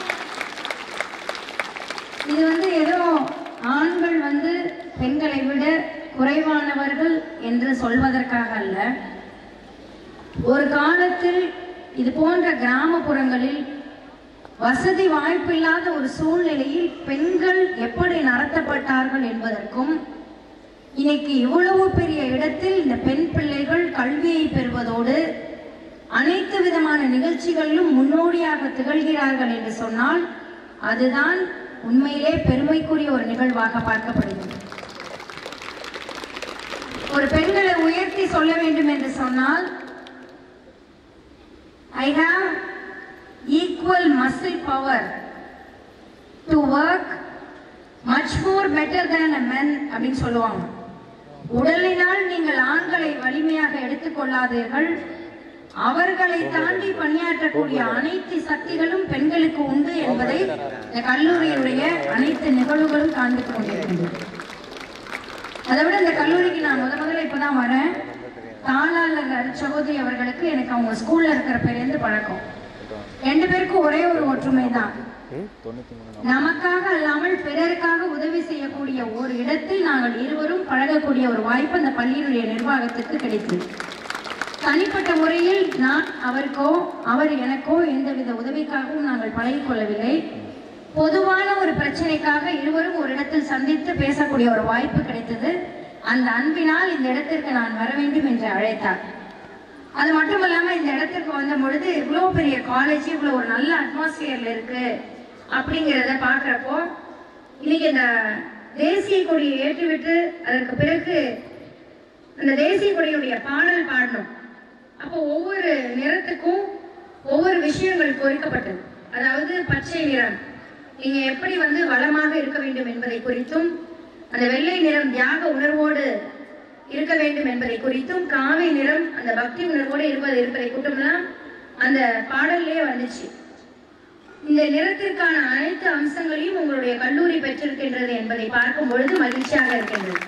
இது வந்து ஏதோ ஆண்கள் வந்து பெண்களை விட குறைவானவர்கள் என்று சொல்வதற்காக அல்ல. ஒரு காலத்தில் இது போன்ற கிராமப்புறங்களில் வசதி வாய்ப்பில்லாத ஒரு சூழ்நிலையில் பெண்கள் எப்படி நடத்தப்பட்டார்கள் என்பதற்கும், இன்னைக்கு இவ்வளவு பெரிய இடத்தில் இந்த பெண் பிள்ளைகள் கல்வியை பெறுவதோடு அனைத்து விதமான நிகழ்ச்சிகளிலும் முன்னோடியாக திகழ்கிறார்கள் என்று சொன்னால் அதுதான் உண்மையிலே பெருமைக்குரிய ஒரு நிகழ்வாக பார்க்கப்படுகிறது. ஒரு பெண்களை உயர்த்தி சொல்ல வேண்டும் என்று சொன்னால், I have equal muscle power to work much more better than a man அப்படின்னு சொல்லுவாங்க. உடலினால் நீங்கள் ஆண்களை வலிமையாக எடுத்துக்கொள்ளாதீர்கள், அவர்களை தாண்டி பணியாற்றக்கூடிய அனைத்து சக்திகளும் பெண்களுக்கு உண்டு என்பதை இந்த கல்லூரியுடைய அனைத்து நிகழ்வுகளும் காண்பித்துக் கொண்டிருக்கின்றன. அதை விட இந்த கல்லூரிக்கு நான் முத முதல்ல இப்பதான் வரேன். தாளாளர் சகோதரி அவர்களுக்கு எனக்கு அவங்க ஸ்கூல்ல இருக்கிற பேருந்து பழக்கம். ரெண்டு பேருக்கும் ஒரே ஒரு ஒற்றுமை தான், நமக்காக அல்லாமல் பிறருக்காக உதவி செய்யக்கூடிய ஒரு இடத்தில் நாங்கள் இருவரும் பழகக்கூடிய ஒரு வாய்ப்பு அந்த பள்ளியினுடைய நிர்வாகத்துக்கு கிடைத்தது. தனிப்பட்ட முறையில் நான் அவருக்கோ அவர் எனக்கோ எந்தவித உதவிக்காகவும் நாங்கள் பழகிக்கொள்ளவில்லை. பொதுவான ஒரு பிரச்சனைக்காக இருவரும் ஒரு இடத்தில் சந்தித்து பேசக்கூடிய ஒரு வாய்ப்பு கிடைத்தது. அந்த அன்பினால் இந்த இடத்திற்கு நான் வர வேண்டும் என்று அழைத்தார். அது மட்டும் இல்லாம இந்த இடத்திற்கு வந்த பொழுது இவ்வளவு பெரிய காலேஜ் இவ்வளவு ஒரு நல்ல அட்மாஸ்பியர்ல இருக்கு அப்படிங்கிறத பாக்குறப்போ, இன்னைக்கு இந்த தேசிய கொடியை ஏற்றிவிட்டு அதற்கு பிறகு அந்த தேசிய கொடியுடைய பாடல் பாடணும். அப்போ ஒவ்வொரு நிறத்துக்கும் ஒவ்வொரு விஷயங்கள் பொறிக்கப்பட்டது. அதாவது பச்சை நிறம் நீங்க எப்படி வந்து வளமாக இருக்க வேண்டும் என்பதை குறித்தும், அந்த வெள்ளை நிறம் தியாக உணர்வோடு இருக்க வேண்டும் என்பதை குறித்தும், காவி நிறம் அந்த பக்தி உணர்வோடு இருப்பது இருப்பதை கூட்டம்லாம் அந்த பாடல்லே வந்துச்சு. இந்த நிறத்திற்கான அனைத்து அம்சங்களையும் உங்களுடைய கல்லூரி பெற்றிருக்கின்றது என்பதை பார்க்கும் பொழுது மகிழ்ச்சியாக இருக்கின்றது.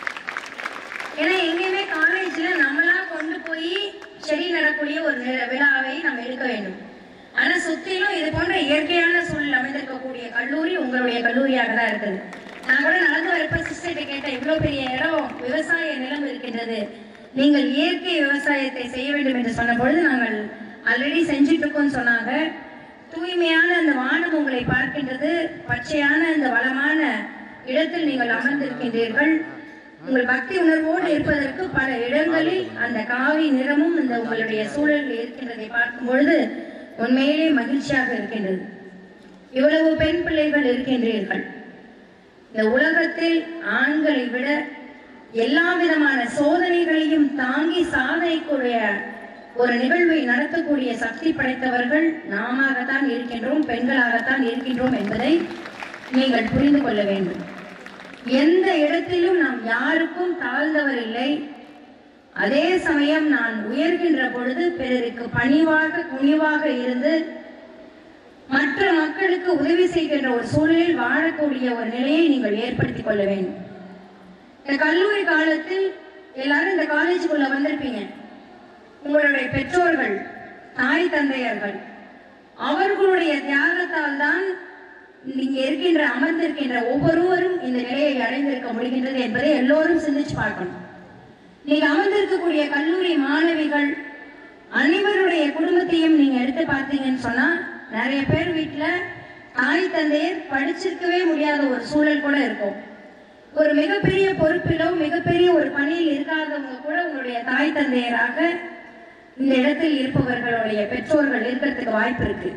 ஏன்னா எங்கேயுமே காலேஜ்ல நம்மளா கொண்டு போய் செடி நடக்கூடிய ஒரு விழாவை நம்ம எடுக்க வேண்டும். ஆனா சுத்திலும் இது போன்ற இயற்கையான சூழல் அமைந்திருக்கக்கூடிய கல்லூரி உங்களுடைய கல்லூரியாக தான் இருக்குது. நான் கூட நடந்து வரப்ப சிஸ்டர்கிட்ட கேட்டேன், இவ்வளவு பெரிய இடம் விவசாய நிலம் இருக்கின்றது, நீங்கள் இயற்கை விவசாயத்தை செய்ய வேண்டும் என்று சொன்ன பொழுது நாங்கள் ஆல்ரெடி செஞ்சுட்டு இருக்கோம்னு சொன்னாங்க. தூய்மையான அந்த வானம் உங்களை பார்க்கின்றது, பச்சையான இந்த வளமான இடத்தில் நீங்கள் அமர்ந்திருக்கின்றீர்கள். உங்கள் பக்தி உணர்வோடு இருப்பதற்கு பல இடங்களில் அந்த காவி நிறமும் இந்த உங்களுடைய சூழலில் இருக்கின்றதை பார்க்கும் பொழுது உண்மையிலே மகிழ்ச்சியாக இருக்கின்றது. இவ்வளவு பெண் பிள்ளைகள் இருக்கின்றீர்கள். இந்த உலகத்தில் ஆண்களை விட எல்லா விதமான சோதனைகளையும் தாங்கி சாதனைக்குரிய ஒரு நிகழ்வை நடத்தக்கூடிய சக்தி படைத்தவர்கள் நாமத்தான் இருக்கின்றோம், பெண்களாகத்தான் இருக்கின்றோம் என்பதை நீங்கள் புரிந்து கொள்ள வேண்டும். எந்த இடத்திலும் நாம் யாருக்கும் தாழ்ந்தவர் இல்லை. அதே சமயம் நான் உயர்கின்ற பொழுது பிறருக்கு பணிவாக குனிவாக இருந்து மற்ற மக்களுக்கு உதவி செய்கின்ற ஒரு சூழலில் வாழக்கூடிய ஒரு நிலையை நீங்கள் ஏற்படுத்திக் கொள்ள வேண்டும். இந்த கல்லூரி காலத்தில் எல்லாரும் இந்த காலேஜுக்குள்ள வந்திருப்பீங்க. உங்களுடைய பெற்றோர்கள், தாய் தந்தையர்கள், அவர்களுடைய தியாகத்தால் தான் இங்க இருக்கின்ற அமர்ந்திருக்கின்ற ஒவ்வொருவரும் இந்த நிலையை அடைந்திருக்க முடிகின்றது என்பதை எல்லோரும் சிந்திச்சு பார்க்கணும். நீங்க அமர்ந்திருக்கக்கூடிய கல்லூரி மாணவிகள் அனைவருடைய குடும்பத்தையும் நீங்க எடுத்து பார்த்தீங்கன்னு சொன்னா நிறைய பேர் வீட்டுல தாய் தந்தையர் படிச்சிருக்கவே முடியாத ஒரு சூழல் கூட இருக்கும். ஒரு மிகப்பெரிய பொறுப்பிலோ மிகப்பெரிய ஒரு பணியில் இருக்காதவங்க கூட உங்களுடைய தாய் தந்தையராக இந்த இடத்தில் இருப்பவர்களுடைய பெற்றோர்கள் இருக்கிறதுக்கு வாய்ப்பு இருக்கு.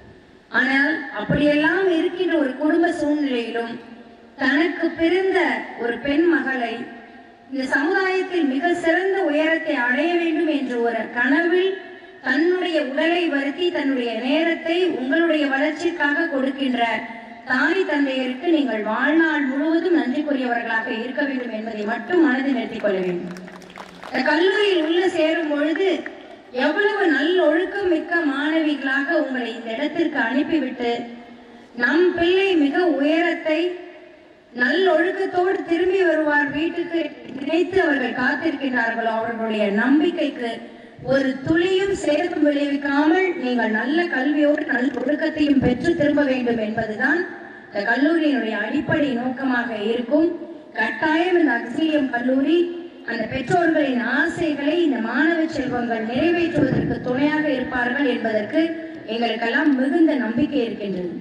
ஆனால் அப்படியெல்லாம் இருக்கின்ற ஒரு குடும்ப சூழ்நிலையிலும் தனக்கு பிறந்த ஒரு பெண் மகளை இந்த சமுதாயத்தில் மிக சிறந்த உயரத்தை அடைய வேண்டும் என்ற ஒரு கனவில் தன்னுடைய உடலை வருத்தி தன்னுடைய நேரத்தை உங்களுடைய வளர்ச்சிக்காக கொடுக்கின்ற தாய் தந்தையருக்கு நீங்கள் வாழ்நாள் முழுவதும் நன்றிக்குரியவர்களாக இருக்க வேண்டும் என்பதை மட்டும் மனதில் நிறுத்திக் கொள்ள வேண்டும். இந்த கல்லூரியில் உள்ள சேரும் பொழுது எவ்வளவு நல்லொழுக்கம் மிக்க மாணவிகளாக உங்களை இந்த இடத்திற்கு அனுப்பிவிட்டு நம் பிள்ளை மிக உயரத்தை நல்லொழுக்கத்தோடு திரும்பி வருவார் வீட்டுக்கு நினைத்து அவர்கள் காத்திருக்கின்றார்களோ அவர்களுடைய நம்பிக்கைக்கு ஒரு துளியும் சேதம் விளைவிக்காமல் நீங்கள் நல்ல கல்வியோடு நல்ல ஒழுக்கத்தையும் பெற்று திரும்ப வேண்டும் என்பதுதான் இந்த கல்லூரியினுடைய அடிப்படை நோக்கமாக இருக்கும். கட்டாயம் இந்த அக்ஸிலியம் கல்லூரி அந்த பெற்றோர்களின் ஆசைகளை இந்த மாணவ செல்வங்கள் நிறைவேற்றுவதற்கு துணையாக இருப்பார்கள் என்பதற்கு எங்களுக்கெல்லாம் மிகுந்த நம்பிக்கை இருக்கின்றது.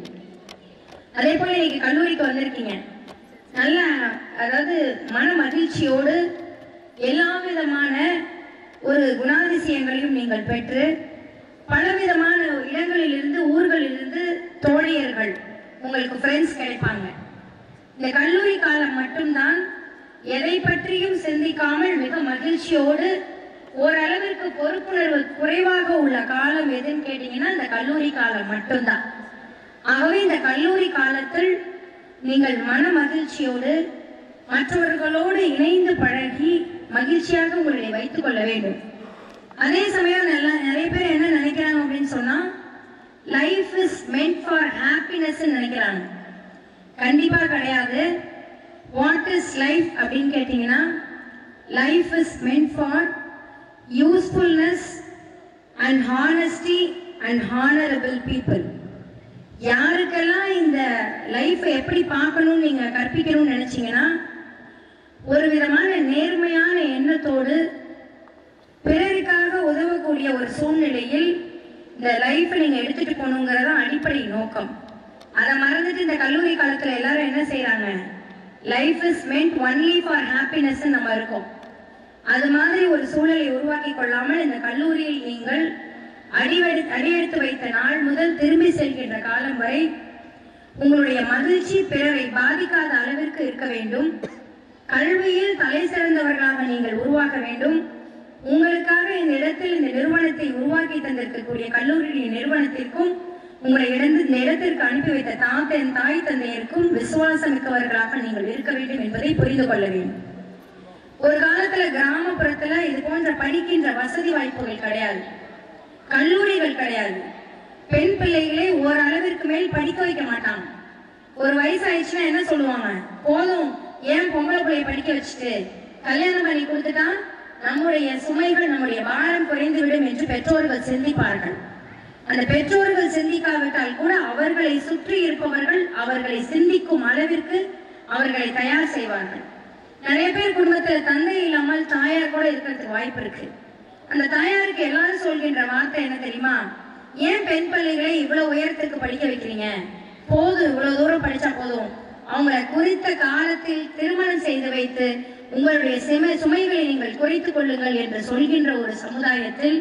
அதே போல இன்னைக்கு கல்லூரிக்கு வந்திருக்கீங்க, நல்ல அதாவது மன மகிழ்ச்சியோடு எல்லா விதமான ஒரு குணாதிசயங்களையும் நீங்கள் பெற்று பலவிதமான இடங்களில் இருந்து ஊர்களில் இருந்து தோழியர்கள் உங்களுக்கு ஃப்ரெண்ட்ஸ் கிடைப்பாங்க. இந்த கல்லூரி காலம் மட்டும்தான் எதை பற்றியும் சிந்திக்காமல் மிக மகிழ்ச்சியோடு ஓரளவிற்கு பொறுப்புணர்வு குறைவாக உள்ள காலம் எதுன்னு கேட்டீங்கன்னா இந்த கல்லூரி காலம் மட்டும்தான். ஆகவே இந்த கல்லூரி காலத்தில் நீங்கள் மன மகிழ்ச்சியோடு மற்றவர்களோடு இணைந்து பழகி மகிழ்ச்சியாக உங்களை வைத்துக் கொள்ள வேண்டும். அதே சமயம் நல்லா நிறைய பேர் என்ன நினைக்கிறாங்க அப்படின்னு சொன்னா life is meant for happiness நினைக்கிறாங்க. கண்டிப்பா கிடையாது. வாட் இஸ் லைஃப் அப்படின்னு கேட்டீங்கன்னா life is meant for usefulness and honesty and honourable people. யாருக்கெல்லாம் இந்த லைஃப்பை எப்படி பார்க்கணும்னு நீங்க கற்பிக்கணும்னு நினைச்சீங்கன்னா ஒரு விதமான நேர்மையான எண்ணத்தோடு பிறருக்காக உதவக்கூடிய ஒரு சூழ்நிலையில் இந்த லைஃப் நீங்க எடுத்துட்டு போகணுங்கிறதா அடிப்படை நோக்கம். அதை மறந்துட்டு இந்த கல்லூரி காலத்துல எல்லாரும் என்ன செய்யறாங்க, life is meant only for happiness நம்ம இருக்கோம். அது மாதிரி ஒரு சூழலை உருவாக்கி கொள்ளாமல் இந்த கல்லூரியில் நீங்கள் அடிவெடு அடியெடுத்து வைத்த நாள் முதல் திரும்பி செல்கின்ற காலம் வரை உங்களுடைய மகிழ்ச்சி பிறரை பாதிக்காத அளவிற்கு இருக்க வேண்டும். கல்வியில் தலை சிறந்தவர்களாக நீங்கள் உருவாக வேண்டும். உங்களுக்காக இந்த இடத்தில் இந்த நிறுவனத்தை உருவாக்கி தந்திருக்கக்கூடிய கல்லூரி நிறுவனத்திற்கும் உங்களை இடந்து இந்த இடத்திற்கு அனுப்பி வைத்த தாத்தன் தாய் தந்தையருக்கும் விசுவாசம் மிக்கவர்களாக நீங்கள் இருக்க வேண்டும் என்பதை புரிந்து கொள்ள வேண்டும். ஒரு காலத்துல கிராமப்புறத்துல இது போன்ற படிக்கின்ற வசதி வாய்ப்புகள் கிடையாது, கல்லூரிகள் கிடையாது. பெண் பிள்ளைகளே ஓரளவிற்கு மேல் படிக்க வைக்க மாட்டாங்க. ஒரு வயசு ஆயிடுச்சுன்னா என்ன சொல்லுவாங்க, போதும் ஏன் பொம்பளை பிள்ளைய படிக்க வச்சுட்டு கல்யாணம் பண்ணி கொடுத்துட்டா நம்முடைய சுமைகள் நம்முடைய பாரம் குறைந்து விடும் என்று பெற்றோர்கள் சிந்திப்பார்கள். அந்த பெற்றோர்கள் சிந்திக்காவிட்டால் கூட அவர்களை சுற்றி இருப்பவர்கள் அவர்களை சிந்திக்கும் அளவிற்கு அவர்களை தயார் செய்வார்கள். நிறைய பேர் குடும்பத்துல தந்தை இல்லாமல் தாயார் கூட இருக்கிறதுக்கு வாய்ப்பு இருக்கு. அந்த தாயாருக்கு எல்லாரும் சொல்கின்ற வார்த்தை என்ன தெரியுமா, ஏன் பெண் பிள்ளைகளை இவ்வளவு உயரத்துக்கு படிக்க வைக்கிறீங்க, போதும் இவ்வளவு தூரம் படிச்சா போதும், அவங்களை குறித்த காலத்தில் திருமணம் செய்து வைத்து உங்களுடைய சுமை சுமைகளை நீங்கள் குறைத்துக் கொள்ளுங்கள் என்று சொல்கின்ற ஒரு சமுதாயத்தில்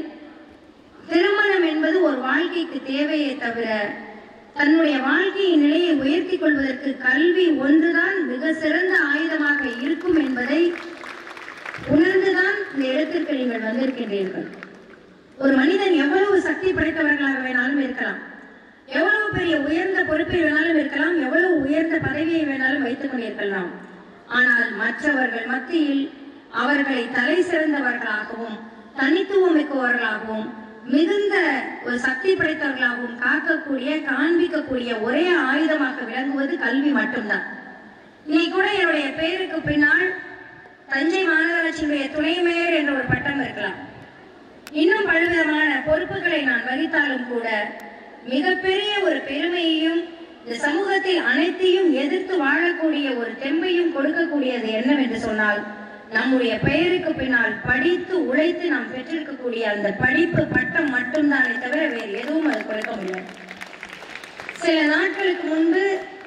திருமணம் என்பது ஒரு வாழ்க்கைக்கு தேவையே தவிர தன்னுடைய வாழ்க்கையின் நிலையை உயர்த்தி கொள்வதற்கு கல்வி ஒன்றுதான் மிக சிறந்த ஆயுதமாக இருக்கும் என்பதை உணர்ந்துதான் இந்த இடத்திற்கு நீங்கள் வந்திருக்கின்றீர்கள். ஒரு மனிதன் எவ்வளவு சக்தி படைத்தவர்களாக வேணாலும் இருக்கலாம், எவ்வளவு பெரிய உயர்ந்த பொறுப்பை வேணாலும் இருக்கலாம், எவ்வளவு உயர்ந்த பதவியை வேணாலும் வைத்துக் கொண்டிருக்கலாம். ஆனால் மற்றவர்கள் மத்தியில் அவர்களை தலை சிறந்தவர்களாகவும் தனித்துவம் மிக்கவர்களாகவும் மிகுந்த ஒரு சக்தி படைத்தவர்களாகவும் காக்கக்கூடிய காண்பிக்கக்கூடிய ஒரே ஆயுதமாக விளங்குவது கல்வி மட்டும்தான். நீ கூட என்னுடைய பெயருக்கு பின்னால் தஞ்சை மாநகராட்சியுடைய துணை மேயர் என்ற ஒரு பட்டம் இருக்கலாம், இன்னும் பலவிதமான பொறுப்புகளை நான் வகித்தாலும் கூட மிகப்பெரிய ஒரு பெருமையையும் இந்த சமூகத்தில் அனைத்தையும் எதிர்த்து வாழக்கூடிய ஒரு தெம்பையும் கொடுக்கக்கூடியது என்னவென்று சொன்னால் நம்முடைய பெயருக்கு பின்னால் படித்து உழைத்து நாம் பெற்றிருக்கக்கூடிய அந்த படிப்பு பட்டம் மட்டும்தானே தவிர வேறு எதுவும் அது கொடுக்க முடியாது. சில நாட்களுக்கு முன்பு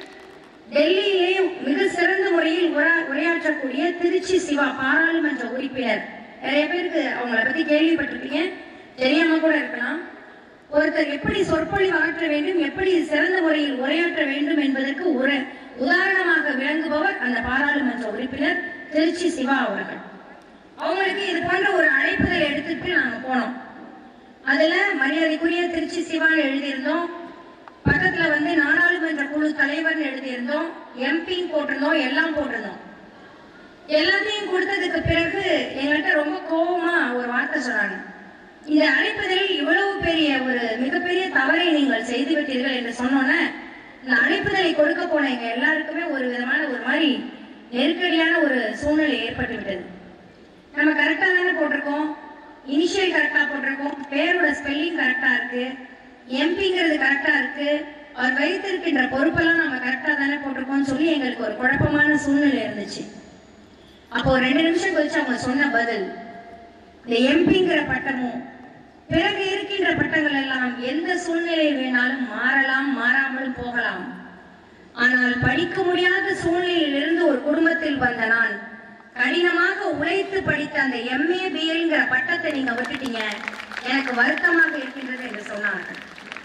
டெல்லியிலே மிக சிறந்த முறையில் உரையாற்றக்கூடிய திருச்சி சிவா பாராளுமன்ற உறுப்பினர், நிறைய பேருக்கு அவங்களை பத்தி கேள்விப்பட்டிருப்பீங்க, தெரியாம கூட இருக்கலாம். ஒருத்தர் எப்படி சொற்பொழிவு ஆற்ற வேண்டும், எப்படி சிறந்த முறையில் உரையாற்ற வேண்டும் என்பதற்கு ஒரு உதாரணமாக விளங்குபவர் அந்த பாராளுமன்ற உறுப்பினர் திருச்சி சிவா அவர்கள். அவங்களுக்கு இது போன்ற ஒரு அழைப்புதல் எடுத்துட்டு நாங்க போனோம். அதுல மரியாதைக்குரிய திருச்சி சிவான்னு எழுதியிருந்தோம், பக்கத்துல வந்து நாடாளுமன்ற குழு தலைவர்னு எழுதியிருந்தோம், எம்பி போட்டிருந்தோம், எல்லாம் போட்டிருந்தோம். எல்லாத்தையும் கொடுத்ததுக்கு பிறகு எங்கள்கிட்ட ரொம்ப கோபமா ஒரு வார்த்தை சொன்னாங்க, இந்த அழைப்புதலில் இவ்வளவு பெரிய ஒரு மிகப்பெரிய தவறை நீங்கள் செய்து விட்டீர்கள் என்று சொன்னோன்னே இந்த அழைப்புதலை கொடுக்க போன எங்க எல்லாருக்குமே ஒரு விதமான ஒரு மாதிரி நெருக்கடியான ஒரு சூழ்நிலை ஏற்பட்டு விட்டது. நம்ம கரெக்டா தானே போட்டிருக்கோம், இனிஷியல் கரெக்டா போட்டிருக்கோம், பேரோட ஸ்பெல்லிங் கரெக்டா இருக்கு, எம்பிங்கிறது கரெக்டா இருக்கு, அவர் வைத்திருக்கின்ற பொறுப்பெல்லாம் நம்ம கரெக்டா தானே போட்டிருக்கோம்னு சொல்லி எங்களுக்கு ஒரு குழப்பமான சூழ்நிலை இருந்துச்சு. அப்போ ரெண்டு நிமிஷம் கழிச்சு அவங்க சொன்ன பதில், இந்த எம்பிங்கிற பட்டமும் பிறகு இருக்கின்ற பட்டங்கள் எல்லாம் எந்த சூழ்நிலை வேணாலும் மாறலாம், மாறாமல் போகலாம். ஆனால் படிக்க முடியாத சூழ்நிலையில் இருந்து ஒரு குடும்பத்தில் வந்த நான் கடினமாக உழைத்து படித்த அந்த எம்ஏ பிஎல்ங்கிற பட்டத்தை நீங்க விட்டுட்டீங்க, எனக்கு வருத்தமாக இருக்கின்றது என்று சொன்னார்கள்.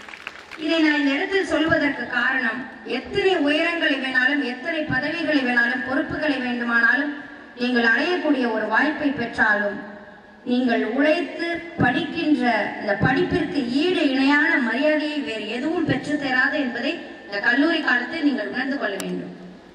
இதை நான் இந்த இடத்தில் சொல்வதற்கு காரணம், எத்தனை உயரங்களை வேணாலும் எத்தனை பதவிகளை வேணாலும் பொறுப்புகளை வேண்டுமானாலும் நீங்கள் அடையக்கூடிய ஒரு வாய்ப்பை பெற்றாலும் நீங்கள் உழைத்து படிக்கின்ற இந்த படிப்பிற்கு ஈடு இணையான மரியாதையை வேறு எதுவும் பெற்று தராது என்பதை இந்த கல்லூரி காலத்தில் நீங்கள் உணர்ந்து கொள்ள வேண்டும்.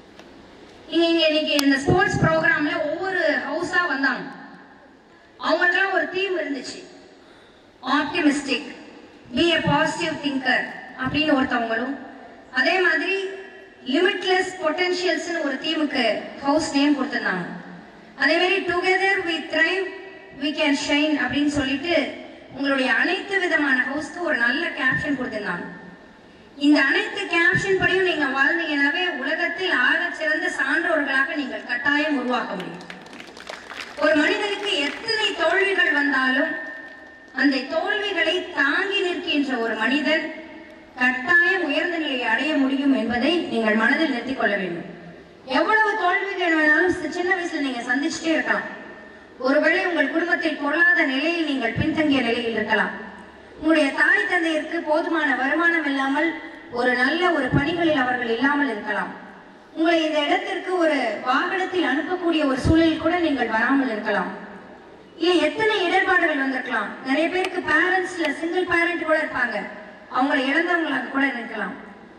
நீங்க இன்னைக்கு இந்த ஸ்போர்ட்ஸ் ப்ரோக்ராம்ல ஒவ்வொரு ஹவுஸா வந்தாங்க, அவங்களுக்கெல்லாம் ஒரு தீம் இருந்துச்சு, optimistic, be a positive thinker அப்படின்னு ஒருத்தவங்களும், அதே மாதிரி லிமிட்லெஸ் பொட்டன்ஷியல்ஸ் ஒரு தீமுக்கு ஹவுஸ் நேம் கொடுத்திருந்தாங்க. அதே மாதிரி together we thrive we can shine அப்படின்னு சொல்லிட்டு உங்களுடைய அனைத்து விதமான ஹவுஸ்க்கு ஒரு நல்ல கேப்ஷன் கொடுத்திருந்தாங்க. இந்த அனைத்து கேப்ஷன் படியும் நீங்க வாழ்ந்தீங்கன்னாவே உலகத்தில் ஆக சிறந்த சான்றோர்களாக நீங்கள் கட்டாயம் உருவாக்க முடியும். ஒரு மனிதனுக்கு எத்தனை தோல்விகள் வந்தாலும் அந்த தோல்விகளை தாங்கி நிற்கின்ற ஒரு மனிதன் கட்டாயம் உயர்ந்த நிலையை அடைய முடியும் என்பதை நீங்கள் மனதில் நிறுத்திக் கொள்ள வேண்டும். எவ்வளவு தோல்விகள் வேணாலும் சின்ன வயசுல நீங்க சந்திச்சுட்டே இருக்கலாம். ஒருவேளை உங்கள் குடும்பத்தில் பொருளாதார நிலையில் நீங்கள் பின்தங்கிய நிலையில் இருக்கலாம். உங்களுடைய தாய் தந்தையருக்கு போதுமான வருமானம் இல்லாமல் ஒரு நல்ல ஒரு பணிகளில் அவர்கள் இல்லாமல் இருக்கலாம். உங்களை இந்த இடத்திற்கு ஒரு வாகனத்தில் அனுப்பக்கூடிய ஒரு சூழலில் கூட நீங்கள் வராமல் இருக்கலாம். இல்ல எத்தனை இடர்பாடுகள் வந்திருக்கலாம். நிறைய பேருக்கு பேரண்ட்ஸ்ல சிங்கிள் பேரண்ட் கூட இருப்பாங்க, அவங்களை இழந்தவங்களாக கூட இருக்கலாம்.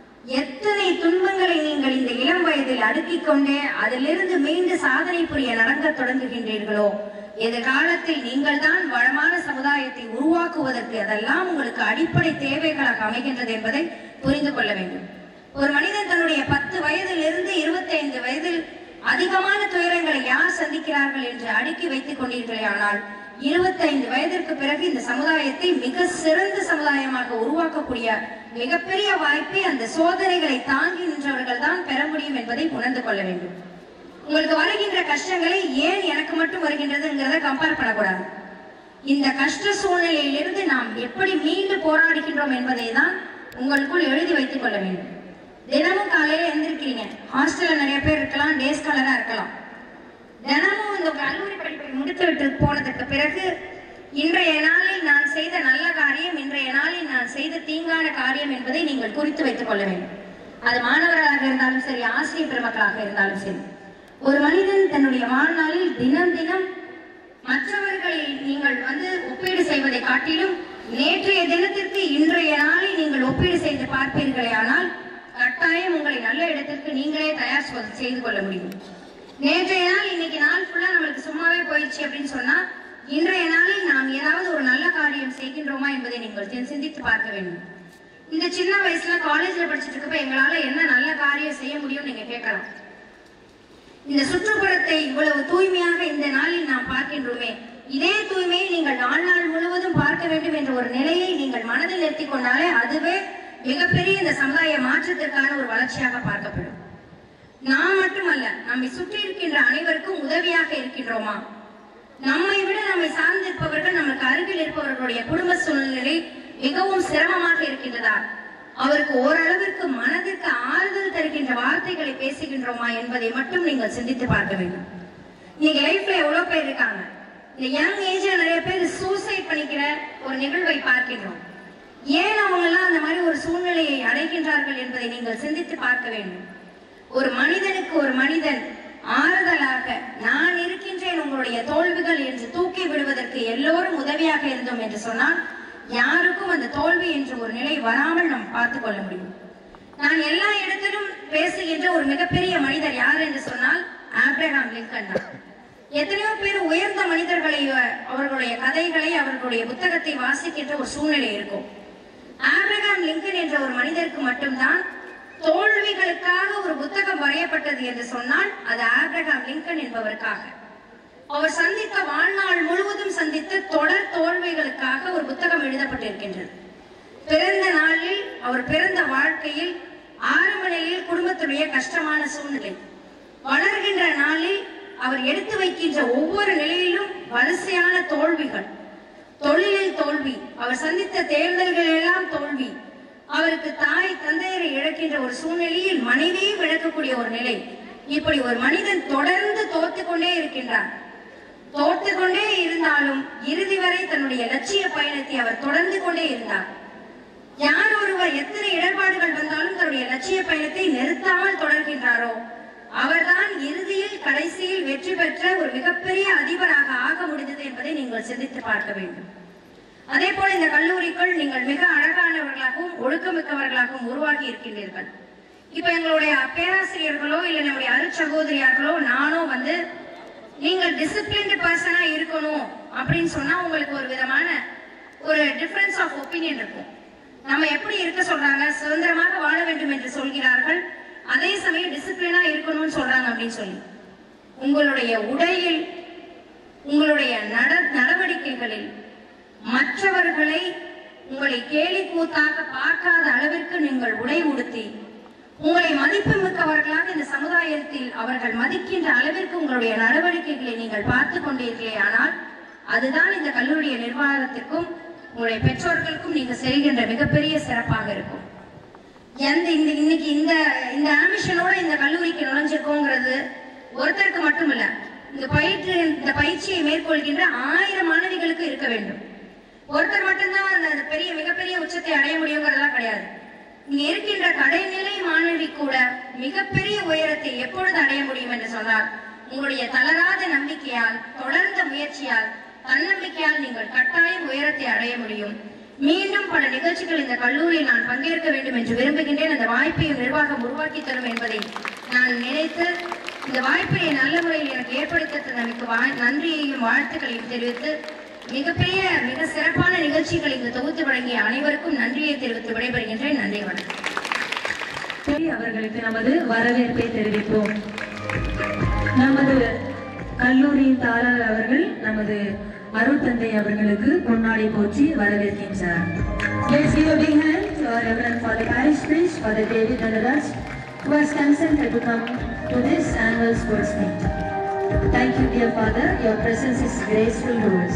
எத்தனை துன்பங்களை நீங்கள் இந்த இளம் வயதில் அடுக்கிக் கொண்டே அதிலிருந்து மீண்டு சாதனை புரிய நடக்க தொடங்குகின்றீர்களோ, எதிர்காலத்தில் நீங்கள் தான் வளமான சமுதாயத்தை உருவாக்குவதற்கு அதெல்லாம் உங்களுக்கு அடிப்படை தேவைகளாக அமைகின்றது என்பதை புரிந்து கொள்ள வேண்டும். ஒரு மனிதன் தன்னுடைய பத்து வயதில் இருந்து இருபத்தி ஐந்து வயதில் அதிகமான துயரங்களை யார் சந்திக்கிறார்கள் என்று அடுக்கி வைத்துக் கொண்டீர்களே, ஆனால் இருபத்தி ஐந்து வயதிற்கு பிறகு இந்த சமுதாயத்தை மிக சிறந்த சமுதாயமாக உருவாக்கக்கூடிய மிகப்பெரிய வாய்ப்பை அந்த சோதனைகளை தாங்கி நின்றவர்கள் தான் பெற முடியும் என்பதை உணர்ந்து கொள்ள வேண்டும். உங்களுக்கு வருகின்ற கஷ்டங்களை ஏன் எனக்கு மட்டும் வருகின்றதுங்கிறத கம்பேர் பண்ணக்கூடாது. இந்த கஷ்ட சூழ்நிலையிலிருந்து நாம் எப்படி மீண்டு போராடுகின்றோம் என்பதை தான் உங்களுக்குள் எழுதி வைத்துக் கொள்ள வேண்டும். தினமும் காலையில எழுந்திருக்கிறீங்க, ஹாஸ்டல்ல நிறைய பேர் இருக்கலாம், டே ஸ்காலரா இருக்கலாம். தினமும் இந்த கல்லூரி படிப்பை முடித்து விட்டு போனதுக்கு பிறகு இன்றைய நாளில் நான் செய்த நல்ல காரியம், இன்றைய நாளில் நான் செய்த தீங்கான காரியம் என்பதை நீங்கள் குறித்து வைத்துக் கொள்ள வேண்டும். அது மாணவர்களாக இருந்தாலும் சரி, ஆசிரியர் பெருமக்களாக இருந்தாலும் சரி. ஒரு மனிதன் தன்னுடைய வாழ்நாளில் தினம் தினம் மற்றவர்களை நீங்கள் வந்து ஒப்பீடு செய்வதை காட்டிலும் நேற்றைய தினத்திற்கு இன்றைய நாளை நீங்கள் ஒப்பீடு செய்து பார்ப்பீர்களே, ஆனால் கட்டாயம் உங்களை நல்ல இடத்திற்கு நீங்களே தயார் செய்து கொள்ள முடியும். நேற்றைய நாள் இன்னைக்கு நாள் ஃபுல்லா நம்மளுக்கு சும்மாவே போயிடுச்சு அப்படின்னு சொன்னா, இன்றைய நாளில் நாம் ஏதாவது ஒரு நல்ல காரியம் செய்கின்றோமா என்பதை நீங்கள் சிந்தித்து பார்க்க வேண்டும். இந்த சின்ன வயசுல காலேஜ்ல படிச்சுட்டு இருக்கப்ப எங்களால என்ன நல்ல காரியம் செய்ய முடியும் நீங்க கேட்கலாம். இந்த சுற்றுப்புறத்தை இவ்வளவு தூய்மையாக இந்த நாளில் நாம் பார்க்கின்றோமே, இதே தூய்மையை நீங்கள் வாழ்நாள் முழுவதும் பார்க்க வேண்டும் என்ற ஒரு நிலையை நீங்கள் மனதில் நிறுத்திக் கொண்டாலே அதுவே மிகப்பெரிய இந்த சமுதாய மாற்றத்திற்கான ஒரு வளர்ச்சியாக பார்க்கப்படும். நாம் மட்டுமல்ல, நம்மை சுற்றி இருக்கின்ற அனைவருக்கும் உதவியாக இருக்கின்றோமா? நம்மை விட நம்மை சார்ந்திருப்பவர்கள், நமக்கு அருகில் இருப்பவர்களுடைய குடும்ப சூழ்நிலை மிகவும் சிரமமாக இருக்கின்றதா? அவருக்கு ஓரளவிற்கு மனதிற்கு ஆறுதல் தருகின்ற வார்த்தைகளை பேசுகின்றோமா என்பதை மட்டும் நீங்கள் சிந்தித்து பார்க்க வேண்டும். நீங்க லைஃப்ல எவ்வளவு பேர் இருக்காங்க, இந்த யங் ஏஜ்ல நிறைய பேர் சூசைட் பண்ணிக்கிற ஒரு நிகழ்வை பார்க்கின்றோம். ஏன் அவங்க எல்லாம் அந்த மாதிரி ஒரு சூழ்நிலையை அடைகின்றார்கள் என்பதை நீங்கள் சிந்தித்து பார்க்க வேண்டும். ஒரு மனிதனுக்கு ஒரு மனிதன் ஆறுதலாக நான் இருக்கின்றேன் உங்களுடைய தோல்விகள் என்று தூக்கி விடுவதற்கு எல்லோரும் உதவியாக இருந்தோம் என்று சொன்னால் யாருக்கும் அந்த தோல்வி என்ற ஒரு நிலை வராமல் நாம் பார்த்துக் கொள்ள முடியும். நான் எல்லா இடத்திலும் பேசுகின்ற ஒரு மிகப்பெரிய மனிதர் யார் என்று சொன்னால் ஆப்ரஹாம் லிங்கன் தான். எத்தனையோ பேர் உயர்ந்த மனிதர்களை, அவர்களுடைய கதைகளை, அவர்களுடைய புத்தகத்தை வாசிக்கின்ற ஒரு சூழ்நிலை இருக்கும். ஆப்ரஹாம் லிங்கன் என்ற ஒரு மனிதருக்கு மட்டும்தான் தோல்விகளுக்காக ஒரு புத்தகம் வரையப்பட்டது என்று சொன்னால் அது ஆப்ரஹாம் லிங்கன் என்பவருக்காக. அவர் சந்தித்த வாழ்நாள் முழுவதும் சந்தித்த தொடர் தோல்விகளுக்காக ஒரு புத்தகம் எழுதப்பட்டிருக்கின்றது. பிறந்த நாளில், அவர் பிறந்த வாழ்க்கையில் ஆரம்ப நிலையில் குடும்பத்துடைய கஷ்டமான சூழ்நிலை, வளர்கின்ற நாளில் அவர் எடுத்து வைக்கின்ற ஒவ்வொரு நிலையிலும் வரிசையான தோல்விகள், தொழிலில் தோல்வி, அவர் சந்தித்த தேர்தல்கள் எல்லாம் தோல்வி, அவருக்கு தாய் தந்தையரை இழக்கின்ற ஒரு சூழ்நிலையில் மனைவியை இழக்கக்கூடிய ஒரு நிலை. இப்படி ஒரு மனிதன் தொடர்ந்து தோத்து கொண்டே இருக்கின்றார். தோத்து கொண்டே இருந்தாலும் இறுதி வரை தன்னுடைய லட்சிய பயணத்தை அவர் தொடர்ந்து கொண்டே இருந்தார். யார் ஒருவர் எத்தனை இடர்பாடுகள் வந்தாலும் தன்னுடைய லட்சிய பயணத்தை நிறுத்தாமல் தொடர்கின்றாரோ அவர்தான் இறுதியில் கடைசியில் வெற்றி பெற்ற ஒரு மிகப்பெரிய அதிபராக ஆக முடிந்தது என்பதை நீங்கள் சிந்தித்து பார்க்க வேண்டும். அதே போல இந்த கல்லூரிக்குள் நீங்கள் மிக அழகானவர்களாகவும் ஒழுக்கமிக்கவர்களாகவும் உருவாகி இருக்கின்றீர்கள். இப்ப எங்களுடைய பேராசிரியர்களோ இல்ல நம்முடைய அருட்சகோதரியார்களோ நானோ வந்து நீங்கள் டிசிப்ளின்டு பர்சனா இருக்கணும் அப்படின்னு சொன்னா உங்களுக்கு ஒரு விதமான ஒரு டிஃபரன்ஸ் ஆஃப் ஒப்பீனியன் இருக்கும். நம்ம எப்படி இருக்க சொல்றாங்க, சுதந்திரமாக வாழ வேண்டும் என்று சொல்கிறார்கள், அதே சமயம் டிசிப்ளினா இருக்கணும்னு சொல்றாங்க அப்படின்னு சொல்லி உங்களுடைய உடையில், உங்களுடைய நட நடவடிக்கைகளில் மற்றவர்களை உங்களை கேலி கூத்தாக பார்க்காத அளவிற்கு நீங்கள் உடை உடுத்தி உங்களை மதிப்பு மிக்கவர்களாக இந்த சமுதாயத்தில் அவர்கள் மதிக்கின்ற அளவிற்கு உங்களுடைய நடவடிக்கைகளை நீங்கள் பார்த்து கொண்டீர்களே ஆனால் அதுதான் இந்த கல்லூரிய நிர்வாகத்திற்கும் உங்களுடைய பெற்றோர்களுக்கும் நீங்க செய்கின்ற மிகப்பெரிய சிறப்பாக இருக்கும். எந்த இந்த இன்னைக்கு இந்த இந்த ஆம்பிஷனோட இந்த கல்லூரிக்கு நுழைஞ்சிருக்கோங்கிறது ஒருத்தருக்கு மட்டும் இல்ல, இந்த பயிற்சி இந்த பயிற்சியை மேற்கொள்கின்ற ஆயிரம் மாணவிகளுக்கு இருக்க வேண்டும். ஒருத்தர் மட்டும்தான் அந்த பெரிய மிகப்பெரிய உச்சத்தை அடைய முடியுங்கிறதெல்லாம் கிடையாது. இங்க இருக்கின்ற கடைநிலை மாணவி கூட மிகப்பெரிய உயரத்தை எப்பொழுது அடைய முடியும் என்று சொன்னால் உங்களுடைய தளராத நம்பிக்கையால், தொடர்ந்த முயற்சியால், தன்னம்பிக்கையால் நீங்கள் கட்டாயம் உயரத்தை அடைய முடியும். மீண்டும் பல நிகழ்ச்சிகள் இந்த கல்லூரியில் நான் பங்கேற்க வேண்டும் என்று விரும்புகின்றேன். அந்த வாய்ப்பையும் நிர்வாகம் உருவாக்கி தரும் என்பதை நான் நினைத்து இந்த வாய்ப்பை நல்ல முறையில் எனக்கு ஏற்படுத்தி தந்தமைக்கு நன்றியையும் வாழ்த்துக்களையும் தெரிவித்து மிகப்பெரிய மிக சிறப்பான நிகழ்ச்சிகளை இங்கு தொகுத்து வழங்கிய அனைவருக்கும் நன்றியை தெரிவித்து விடைபெறுகின்றேன். நன்றி, வணக்கம். அவர்களுக்கு நமது வரவேற்பை தெரிவிப்போம். நமது கல்லூரியின் தாளர் அவர்கள் நமது அருள் தந்தை அவர்களுக்கு பொன்னாடை போற்றி வரவேற்கின்றார். Let's give a big hand to our Reverend Father Parish Priest, Father David Nadaraj, who has consented to come to this annual sports meet. Thank you, dear Father. Your presence is graceful to us.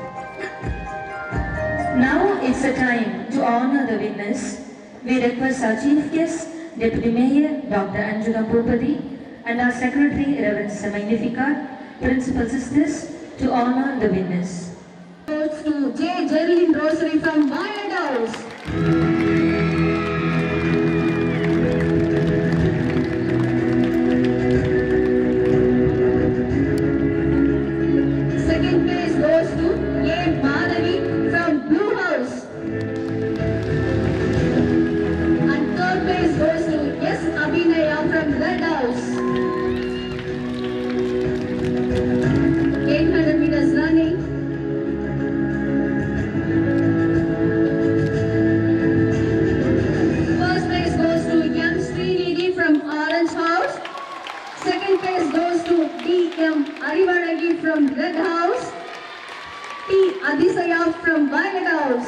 Now it's the time to honor the winners. We request our chief guest, Deputy Mayor Doctor Anjuna Bhupati, and our Secretary Reverend Magnifica, Principal Sisters, to honor the winners. Goes to J. Geraldine Rosary from Violet House. Second place goes to A. Madhavi from Blue House. And third place goes to S. Abhinaya from Red House. eight hundred meters running. First place goes to M. Srinidhi from Orange House. Second place goes to D. M. Arivalagi from Red House. T. Adisaya from Violet House.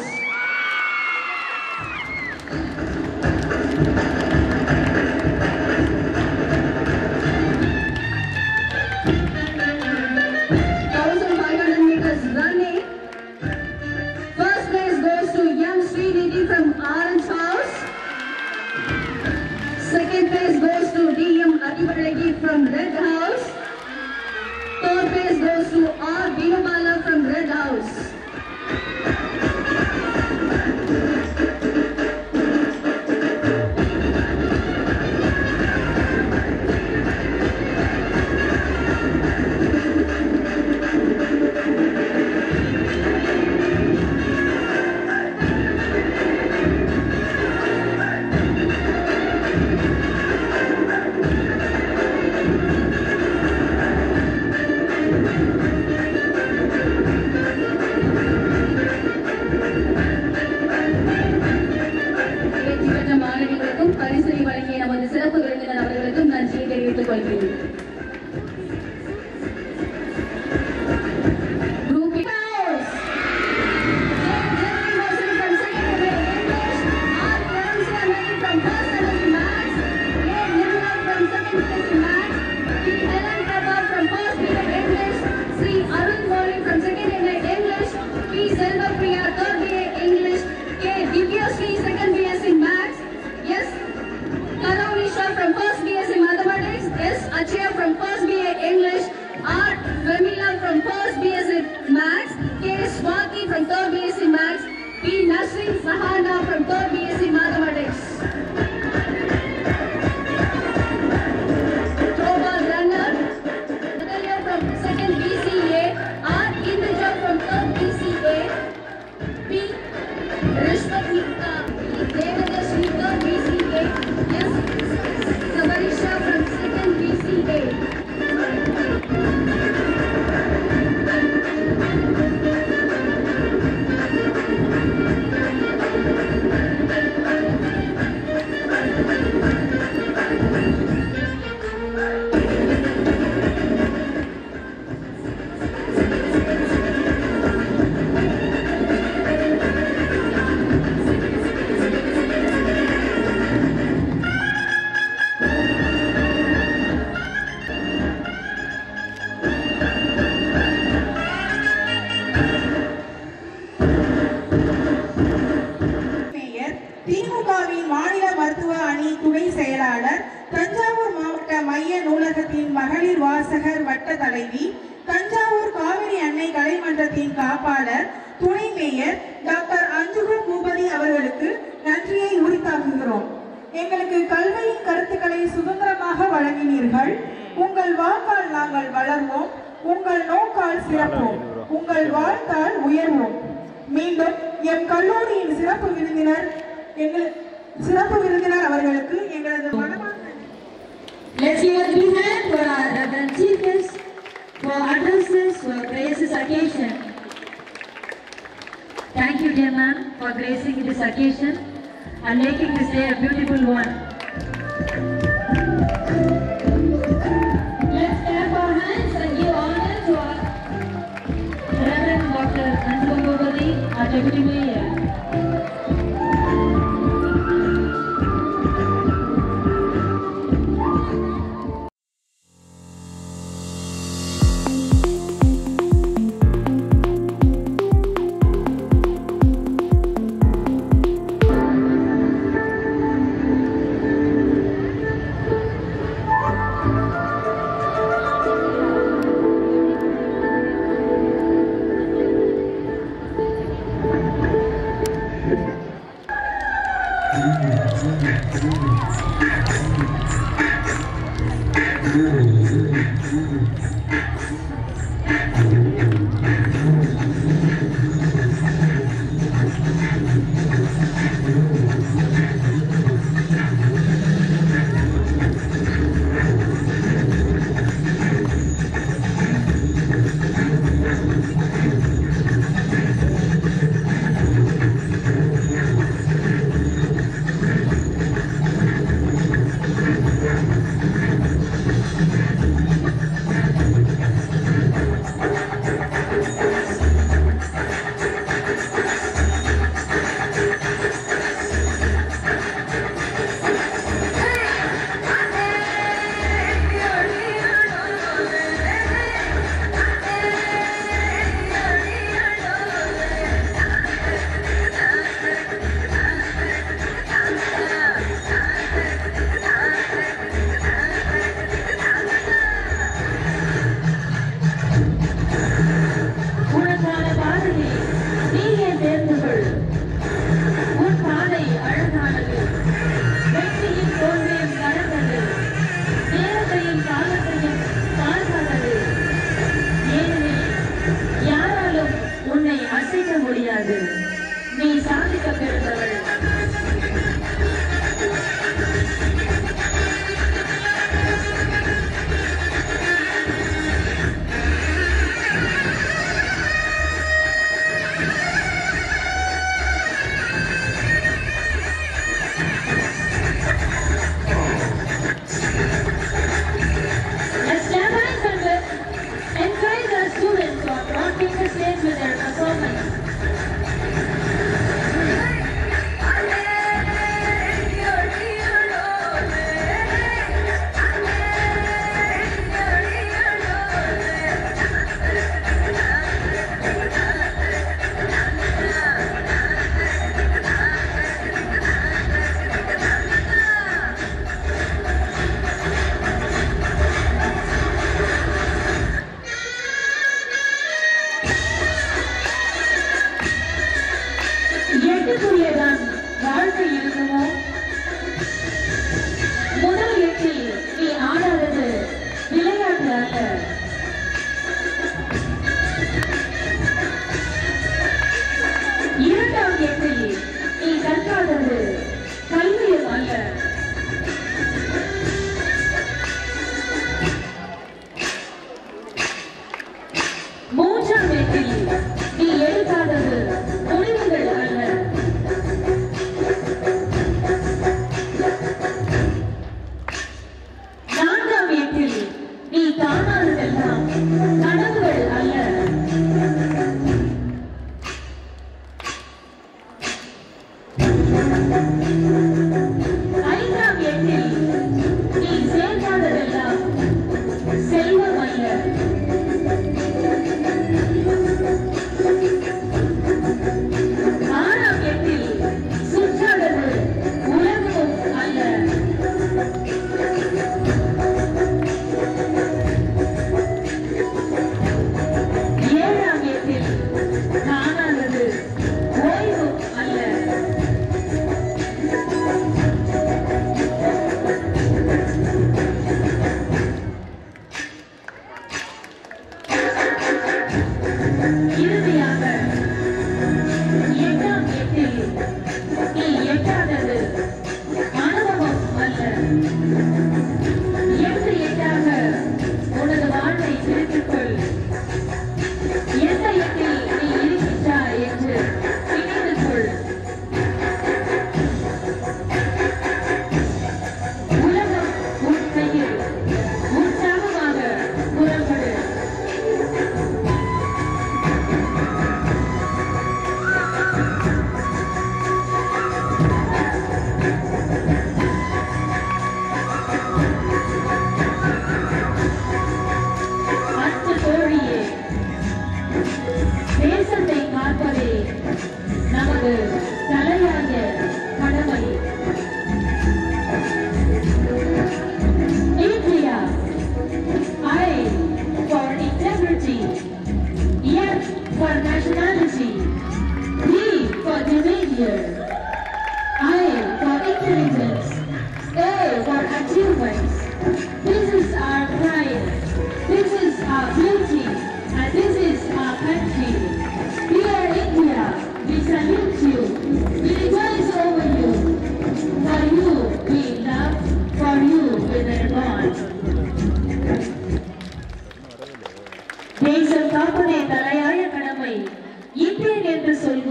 Running. First place goes to M. Srinidhi from Orange House. Second place goes to D. M. Adivalagi from Red House. Third place goes to R. Vinubala from Red House. பரிசை வழங்கிய நமது சிறப்பு விருந்தினர் அவர்களுக்கும் நன்றியை தெரிவித்துக் கொள்கிறேன். Achia from first B A English, R. Femila from first B S C Maths, K. Swati from third B S C Maths, P. Nasrin Sahana from third B S C Mathematics. Throwball runner, Natalia from second B C A, R. Indija from third B C A, P. Rishwatika, Devadashri third B C A, S. Savarisha from second B C A. துணை செயலாளர், தஞ்சாவூர் மாவட்ட மைய நூலகத்தின் மகளிர் வாசகர் வட்ட தலைவி, தஞ்சாவூர் காவிரி அன்னை கலைமன்றத்தின் காப்பாளர், துணை மேயர் டாக்டர் அஞ்சுகு பூபதி அவர்களுக்கு நன்றியை உரித்தாக்குகிறோம். எங்களுக்கு கல்வியின் கருத்துக்களை சுதந்திரமாக வழங்கினீர்கள். உங்கள் வாக்கால் நாங்கள் வளர்வோம், உங்கள் நோக்கால் சிறப்போம், உங்கள் வாழ்த்தால் உயர்வோம். மீண்டும் எம் கல்லூரியின் சிறப்பு விருந்தினர் எங்கள் சிறப்பு விருந்தினர் அவர்களுக்கு எங்களது மனமார்ந்த Let's give a big hand for our Reverend Chief Guest for addresses for gracious occasion. Thank you, dear ma'am, for gracing this occasion and making this day a beautiful one. Let's clap our hands and give honor to our Reverend Doctor Anju Bobadi, our Deputy Mayor.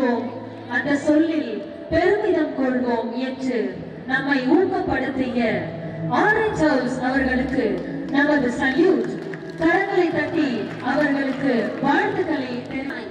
செய்வோம், அந்த சொல்லில் பெருமிதம் கொள்வோம் என்று நம்மை ஊக்கப்படுத்திய orange house அவர்களுக்கு நமது salute. கரங்களை தட்டி அவர்களுக்கு வாழ்த்துக்களை தெரிவிக்கிறேன்.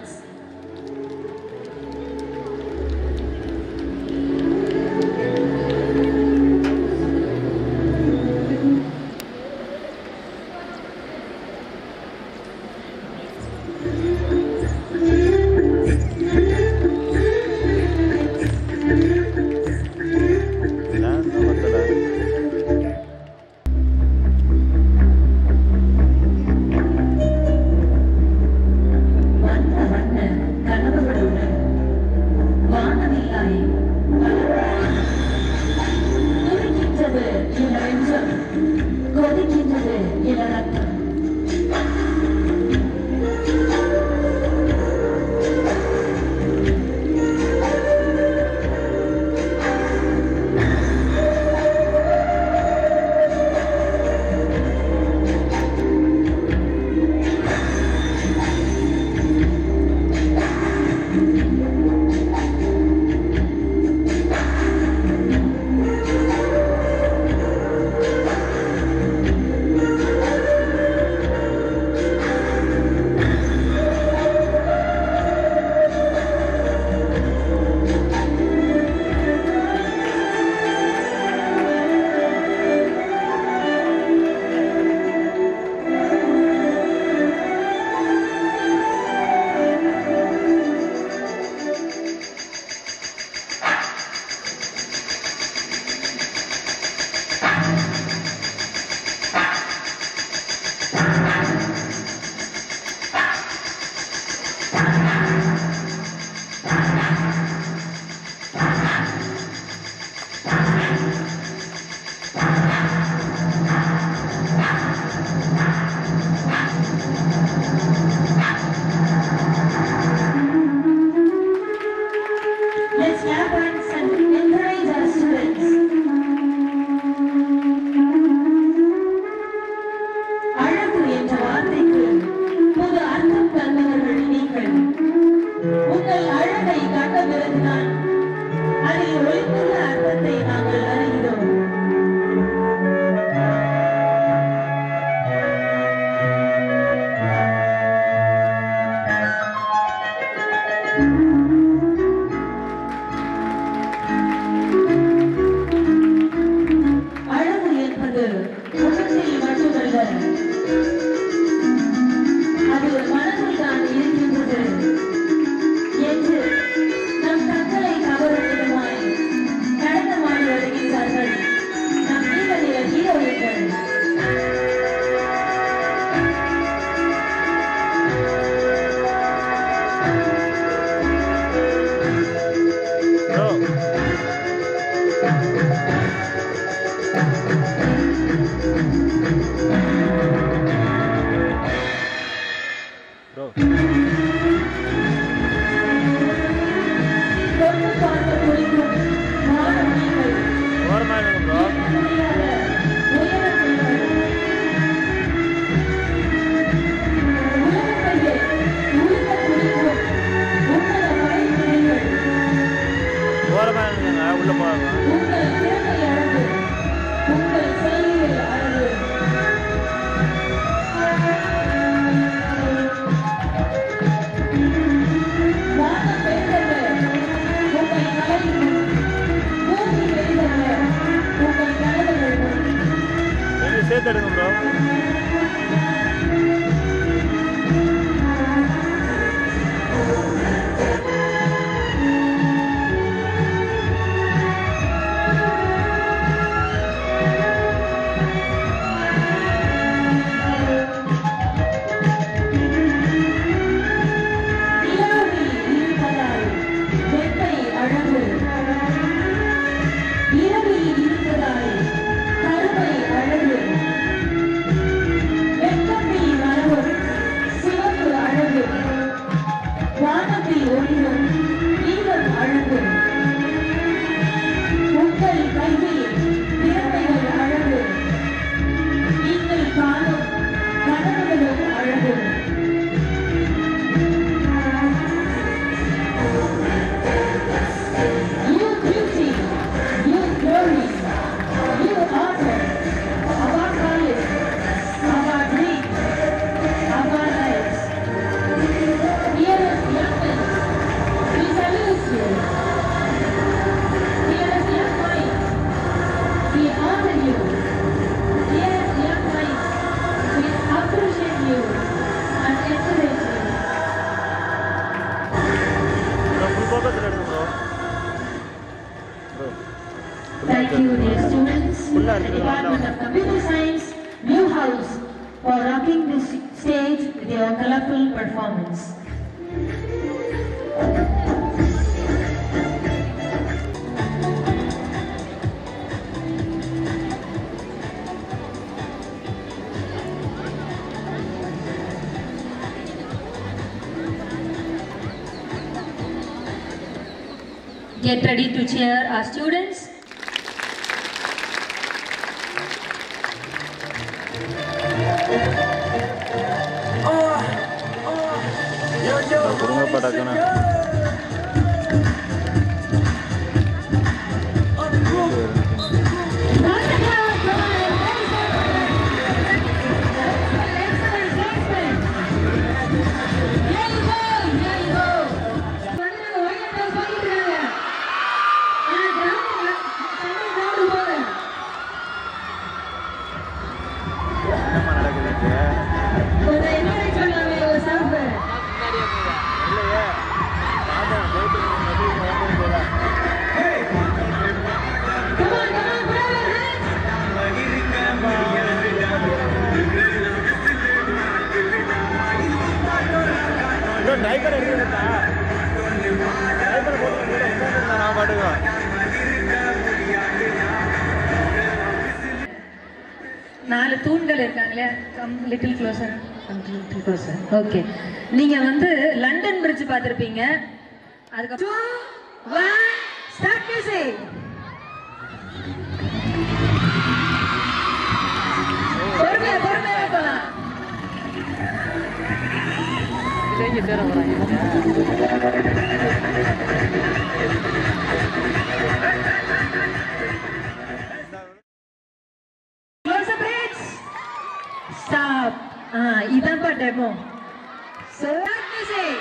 இரவில் இருப்பதாய் கருமை அழகு We honor you. Dear young minds, we appreciate you and encourage you. Thank you, dear students, the Department of Computer Science, New House, for rocking this stage with your colorful performance. Get ready to cheer our students. குடும்ப படக்கணும் நாலு தூண்கள் இருக்காங்களே come little closer little closer okay நீங்க வந்து London bridge பார்த்திருப்பீங்க அதுக்கப்புறம் one start music பொறுமையா பொறுமையா போலாம் இங்க தேர வராங்க Stop. Ah, idan pa demo. So, start music.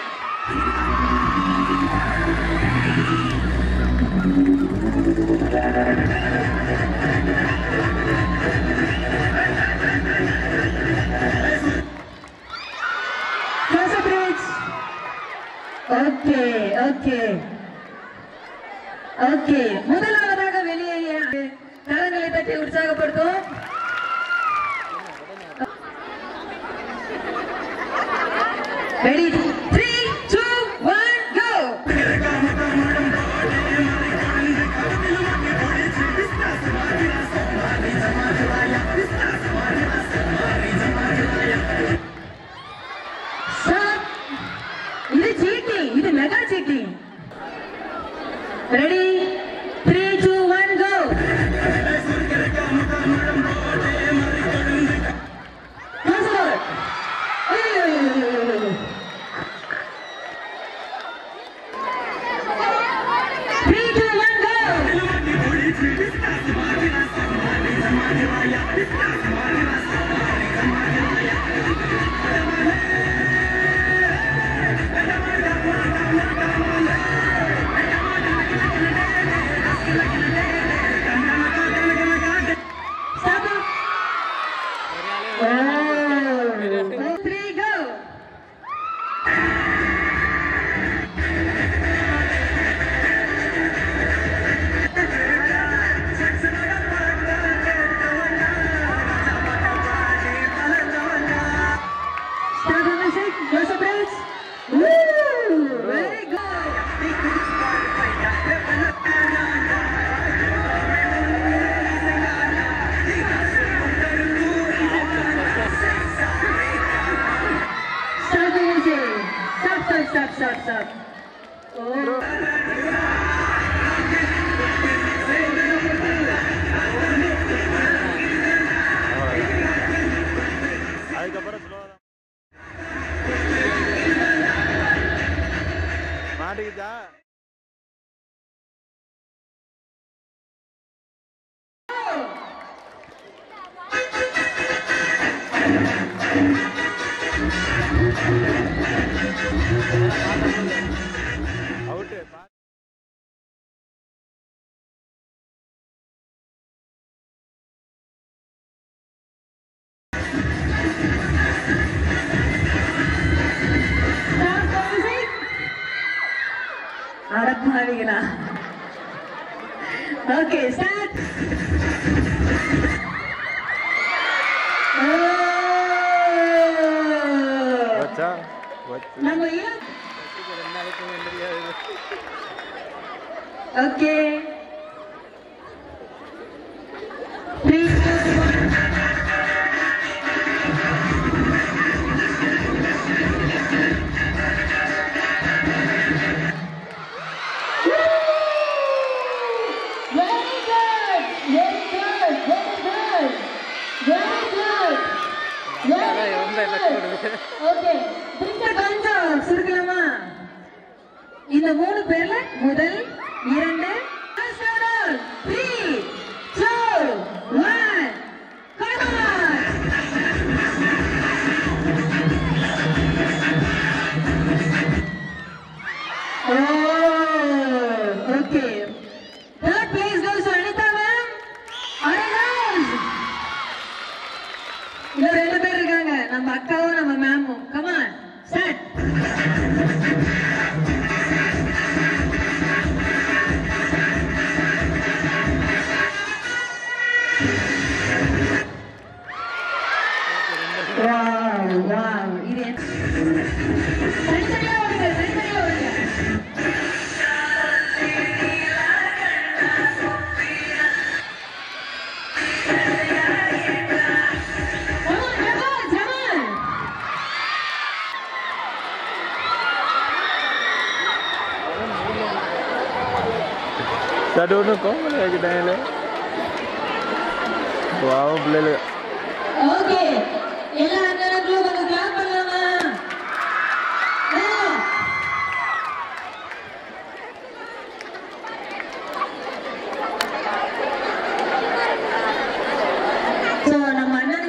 Close the bridge. Okay, okay. Okay. முதலாவதாக வெளியேறிய கரங்களை தட்டி உற்சாகப்படுத்தும். Ready? Three, two, one, go! Stop! This is cheating. This is mega cheating. Ready? Three, two, one, go! Close the door. Three, two, one, go! Stop it. Oh. Three, go! Start the music, close the bridge. Woo! Very good. Start the music. Stop, stop, stop, stop, stop. Oh. மாட்டிக்கிச்சா out பாவீங்களா? Okay start. நம்ம okay கொஞ்சம் சுருக்கலாமா? இந்த மூணு பேர்ல முதல் இரண்டு three, two, one, come on! Oh, okay. Third place goes to Anita ma'am. Aragaz. இன்னும் ரெண்டு பேர் இருக்காங்க, நம்ம அக்காவும் நம்ம மேமும். Come on, start. Wow, wow. இது சரியா ஓடுங்க, சரியா ஓடுங்க. Sadono kau mana lagi dah le? Wow, boleh. Okay. எல்லா அண்ணனுங்களும் கொஞ்சம் கிளாப் பண்ணலாமா? சோ நம்ம அண்ணன்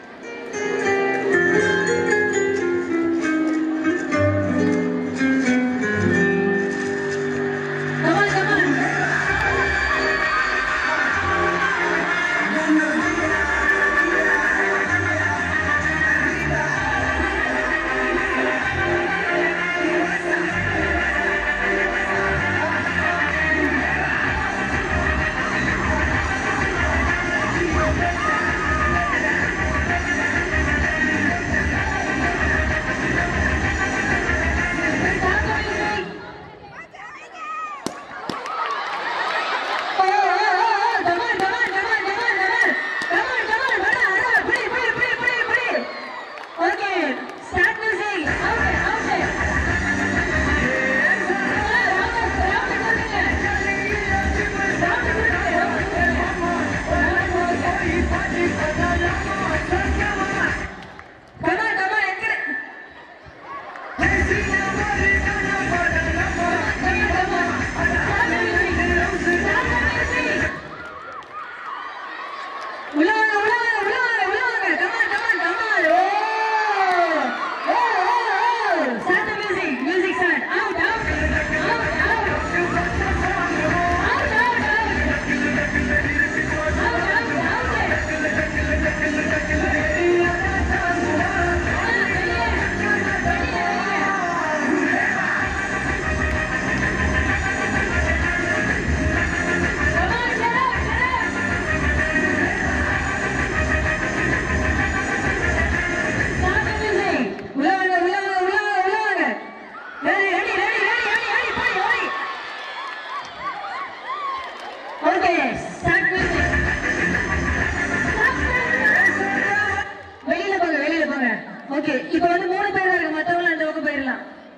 ஓகே இப்போ வந்து மூணு பேர் இருக்காங்க, மத்தவங்க அந்த பக்கம் போயிடலாம்.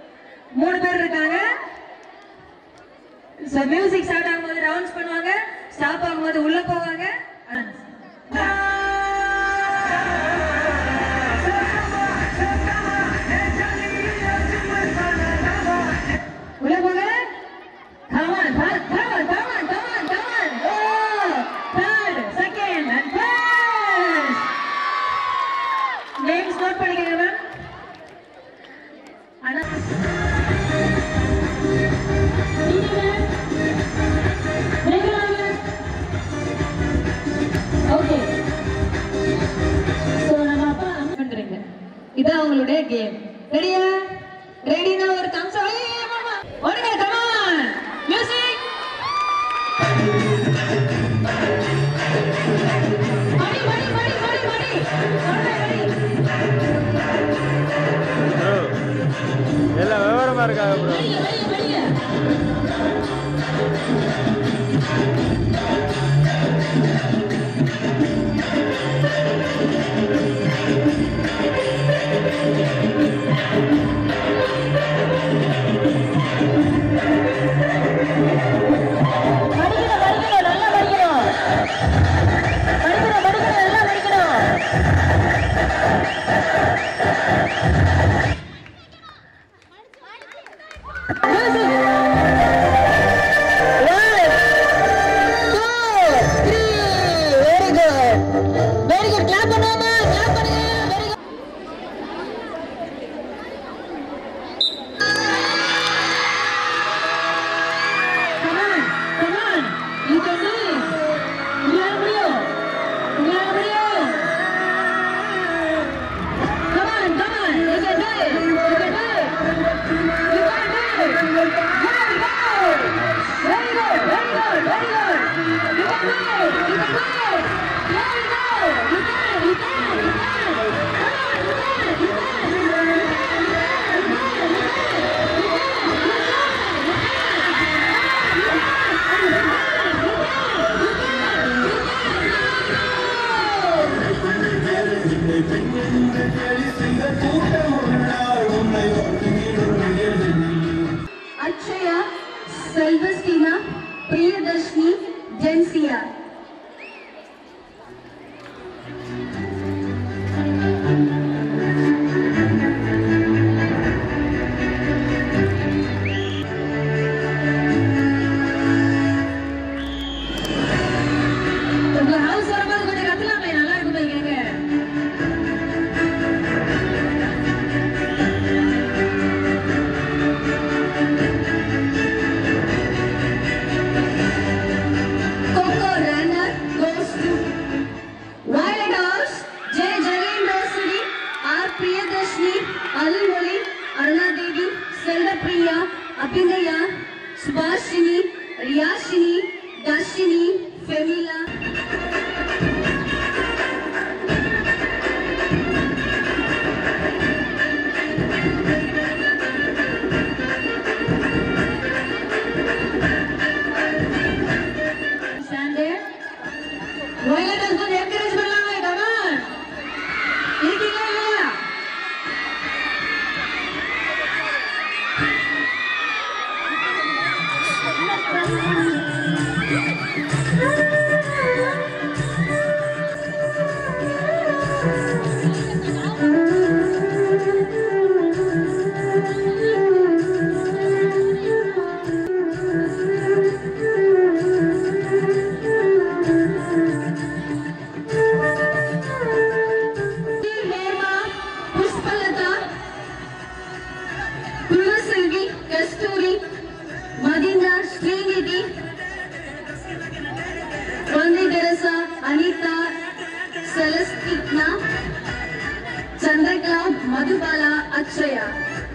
மூணு பேர் இருக்காங்க. சோ மியூசிக் ஸ்டார்ட் ஆகும்போது ரவுண்ட்ஸ் பண்ணுவாங்க, ஸ்டாப் ஆகும்போது உள்ள போவாங்க. உள்ள போங்க. Come on, come on, come on, come on, come on. Oh, third, second and first. Names note பண்ணிக்கங்க மேம். அண்ணா ஓகே. சோ நம்ம அப்பா பண்றீங்க. இதான் உங்களுடைய கேம். ரெடியா? ரெடினா ஒரு தம்ஸ் அப். ஓடுங்க, come on. Music எல்லாம் விவரமா இருக்காங்க bro. Akshaya, Selvastina, Priyadarshini, Jensia. உங்க ஹவுஸ் வரும்போது கொஞ்சம் கத்தலாமே, நல்லா இருக்குமே கேட்க. Coco runner goes to Violet House, J. Jagendosuri, R. Priyadarshini, Almoli, Aruna Devi, Selva Priya, Abhinaya, Subhashini, Riyashini, Dashini, Femila. Stand there. Violet husband encourage பண்ணலாமே, come on. இருக்கீங்களா இல்லையா? Hema, Pushpalata, Purvaselvi, Kasturi, Madina, Srinidhi, Vande Teresa, Anita, Celestina, Chandrakala, Madhubala, Akshaya.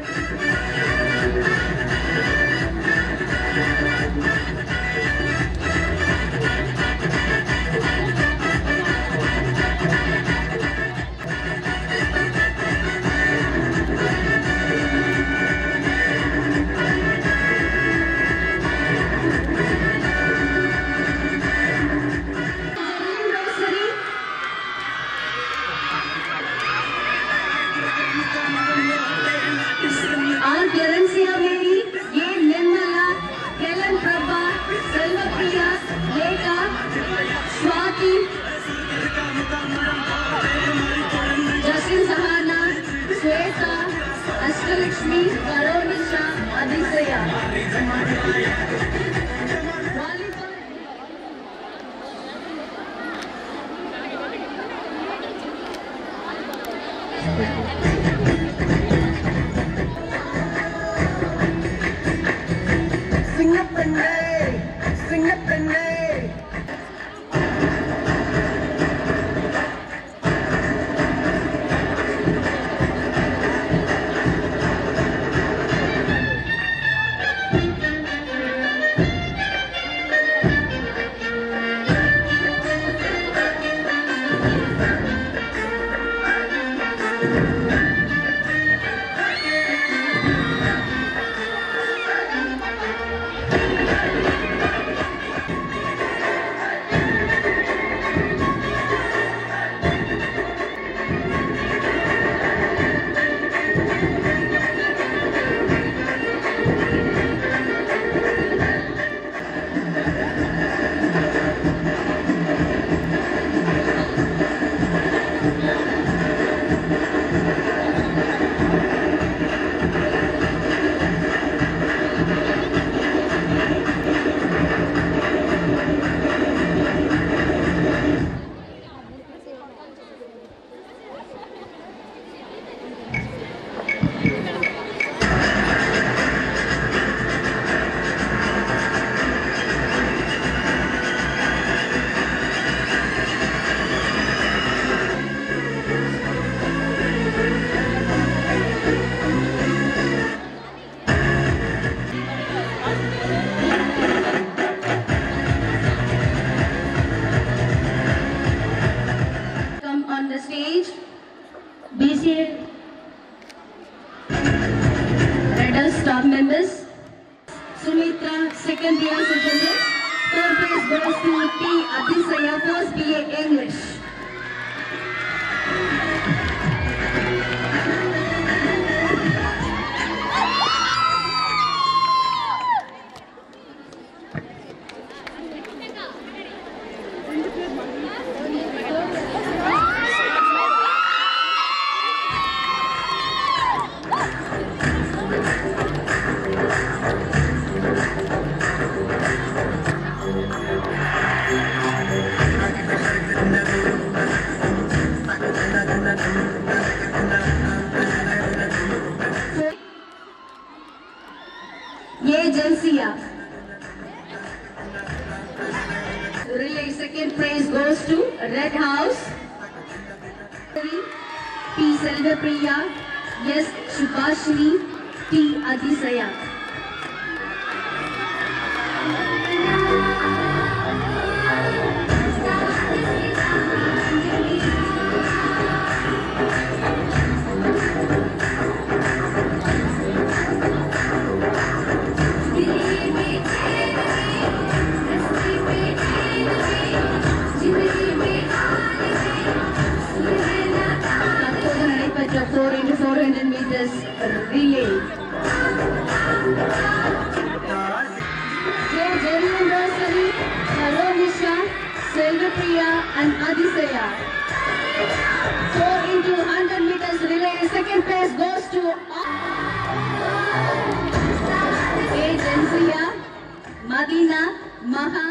Rosary, R. Clarencia Mary, A. Nirmala, Helen Prabha, Selva Priya, Lekha, Swati, Justin Sahana, Sweta, Ashtalakshmi, Karonisha, Adisaya. Volleyball. Singappenne Singappenne second year citizens. Third place goes to T. Adisaya, first B A English. Relay second prize goes to Red House. P. Selvapriya, S. Shubhashini, T. Adisaya. four into four hundred meters relay. J. Jerry Rosary, Haronisha, Selvapriya and Adisaya. four into one hundred meters relay. Second place goes to A. Jensia, Madina, Maha.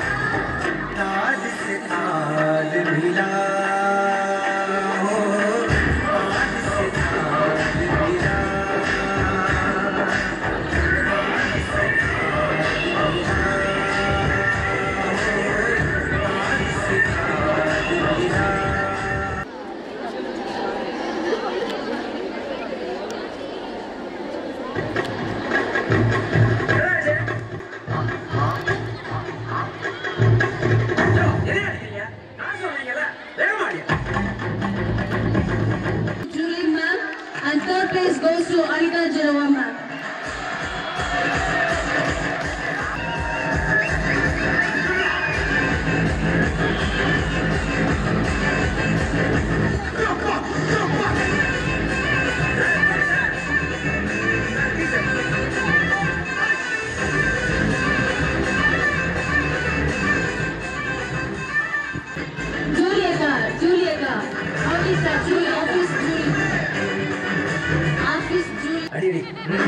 Julie ma'am, and third place goes to Anita Jerome ma'am. Julieta, Julieta, office that Julie, office Julie, office Julie. அடிடி.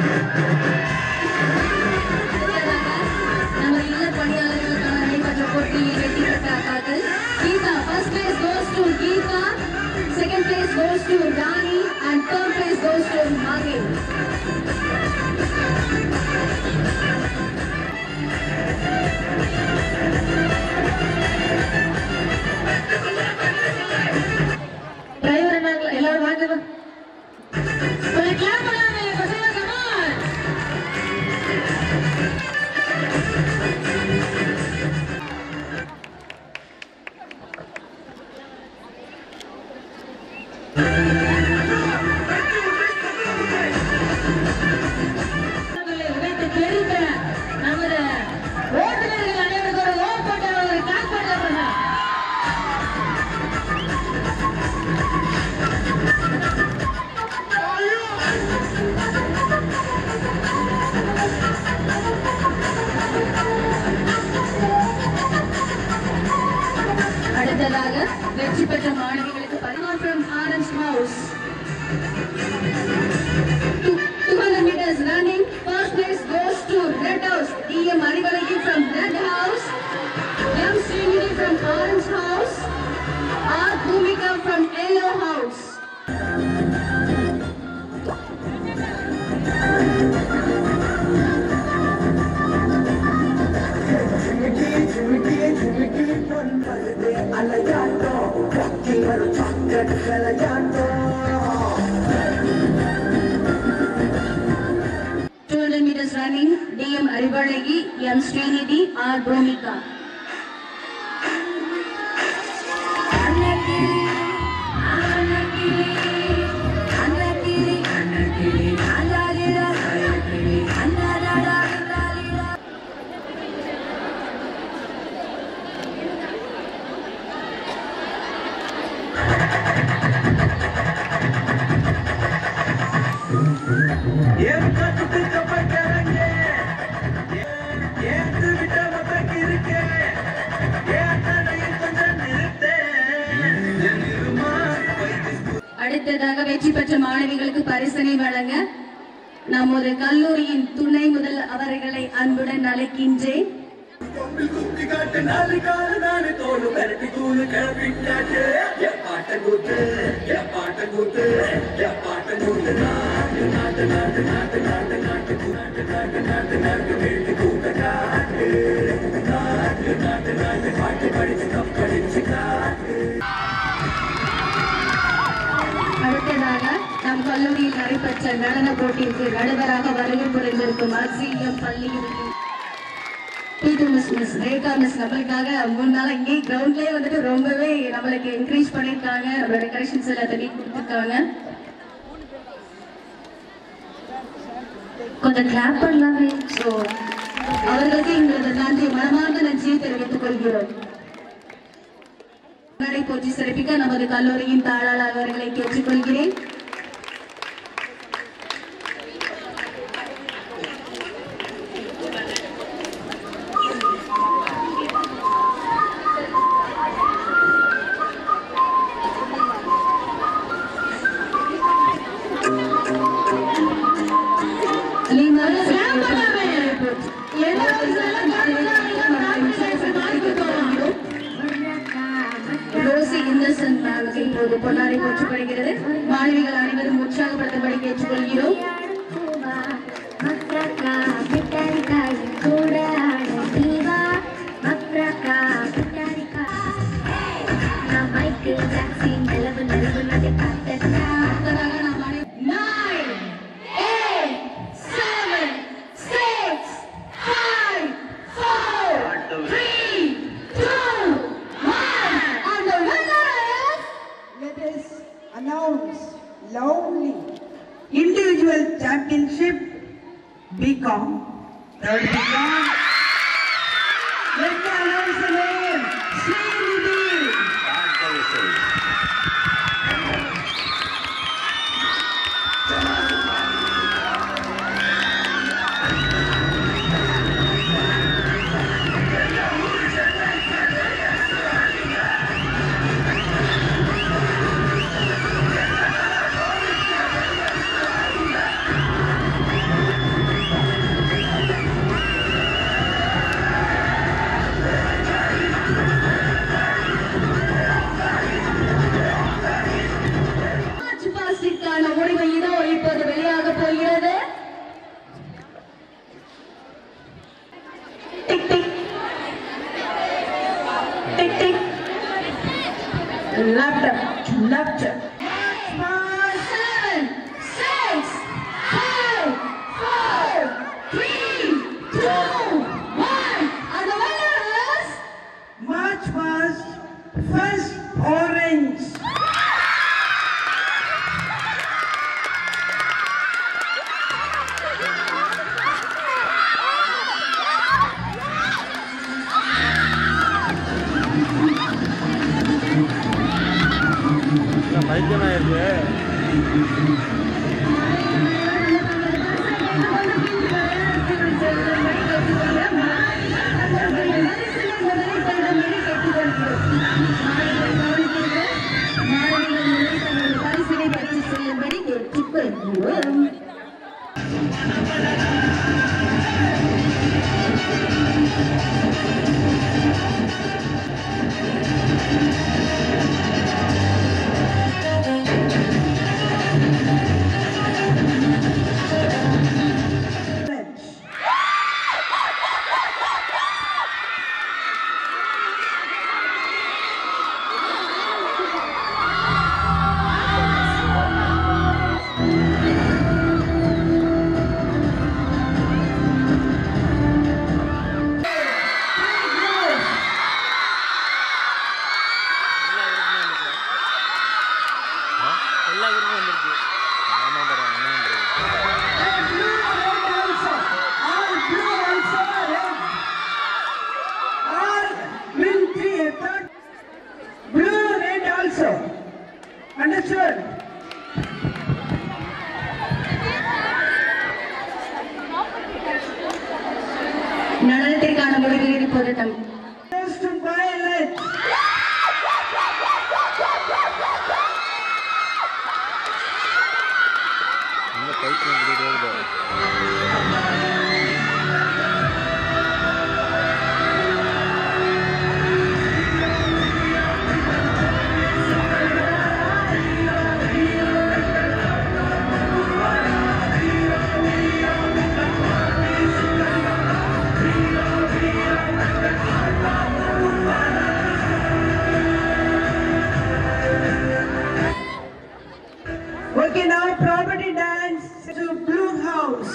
நம்ம இல்ல பணியாளர்களுக்கான நடைபெற்ற போட்டியில் வெற்றி பெற்ற அக்காக்கள். Geeta, first place goes to Geeta, second place goes to Rani, and third place goes to Magi. Driver என்ன எல்லாரும் வாங்க கொஞ்சம் கிளாப் பண்ணாமே பசங்க கமான் அடுத்ததாக வெற்றி பெற்ற மாணவிகளுக்கு பரிமாற்றம் from Orange House. two hundred meters running, first place goes to Red House. D M Arivalagi from Red House, M Srinidhi from Orange House, R Bhumika from Yellow House. two hundred meters running, D M Arivalagi, M Srinidhi, R Bhumika. அடுத்ததாக வெற்றி பெற்ற மாணவிகளுக்கு பரிசனை வழங்க நமது கல்லூரியின் துணை முதல் அவர்களை அன்புடன் அழைக்கின்றேன். அடுத்ததாக நம் கல்லூரியில் நடைபெற்ற நடன போட்டிக்கு நடுவராக வருகை புரிந்திருக்கும் ஆர்சிஎம் பள்ளியில் மிஸ் ரேகா மிஸ் நம்மளுக்காக மூணு நாள் இங்கே கிரவுண்ட்லேயே வந்துட்டு ரொம்பவே நம்மளுக்கு என்கரேஜ் பண்ணியிருக்காங்க. நம்மளோட கரெக்ஷன்ஸ் எல்லாத்தையும் கொடுத்துருக்காங்க. கொஞ்சம் கிளாப் பண்ணலாமே. ஸோ அவர்களுக்கு எங்களது நன்றி, மனமார்ந்த நன்றியை தெரிவித்துக் கொள்கிறோம். முன்னாடி போற்றி சிறப்பிக்க நமது கல்லூரியின் தாளாளர் அவர்களை கேட்டுக்கொள்கிறேன். இப்போது பொன்னாரை போற்றப்படுகிறது. மாணவிகள் அனைவரும் உற்சாகப்படுத்தபடி கேட்டுக்கொள்கிறோம். Announce loudly individual championship B Com third B Com. Let me announce the name Srinidhi. Laptop, laptop. Seven, six, five, four, three, two, one. And the winner is March past first orange. நடனத்திற்கான முடிவுகளை போராட்டம் Okay, now property dance to Blue House.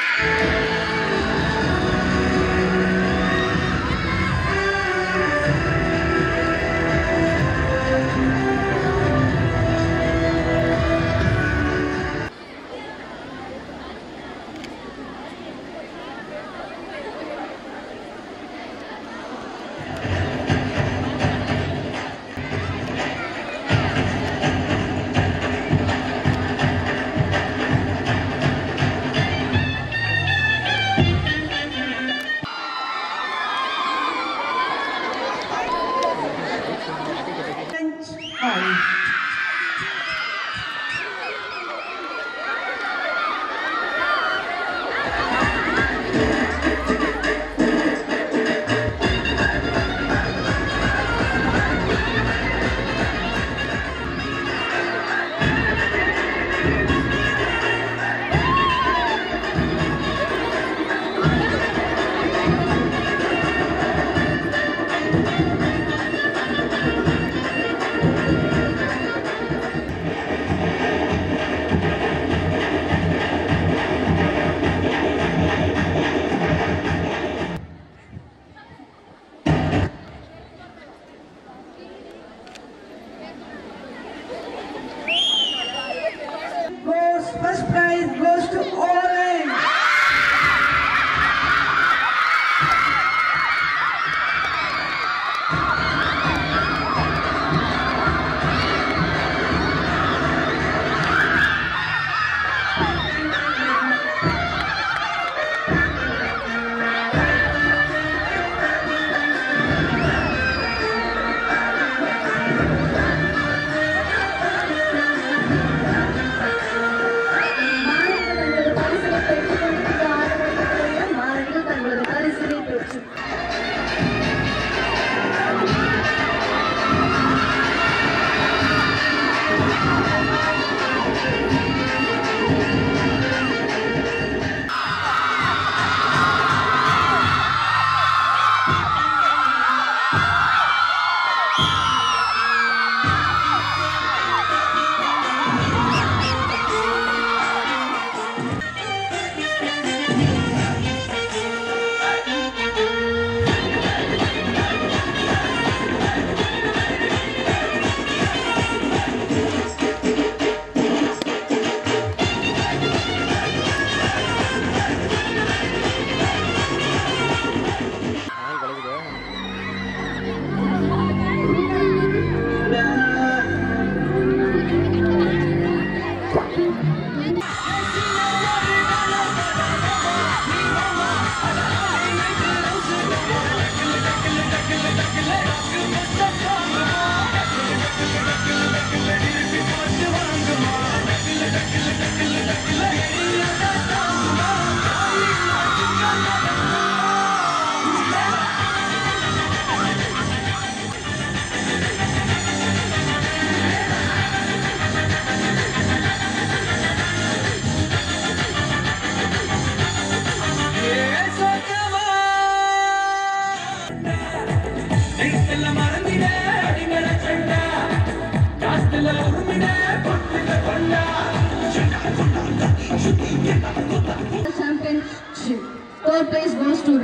Goes, first prize goes to Orange.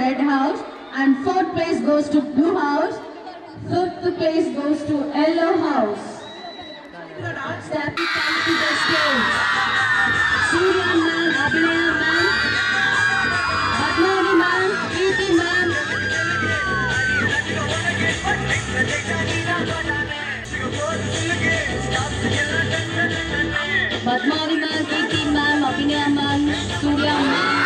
Red House, and fourth place goes to Blue House. Fifth place goes to Yellow House. Step to the stage. Surya man, Abhinaya man, Padmavati man, Preeti man. Padmavati man, Preeti man, Abhinaya man, Surya man.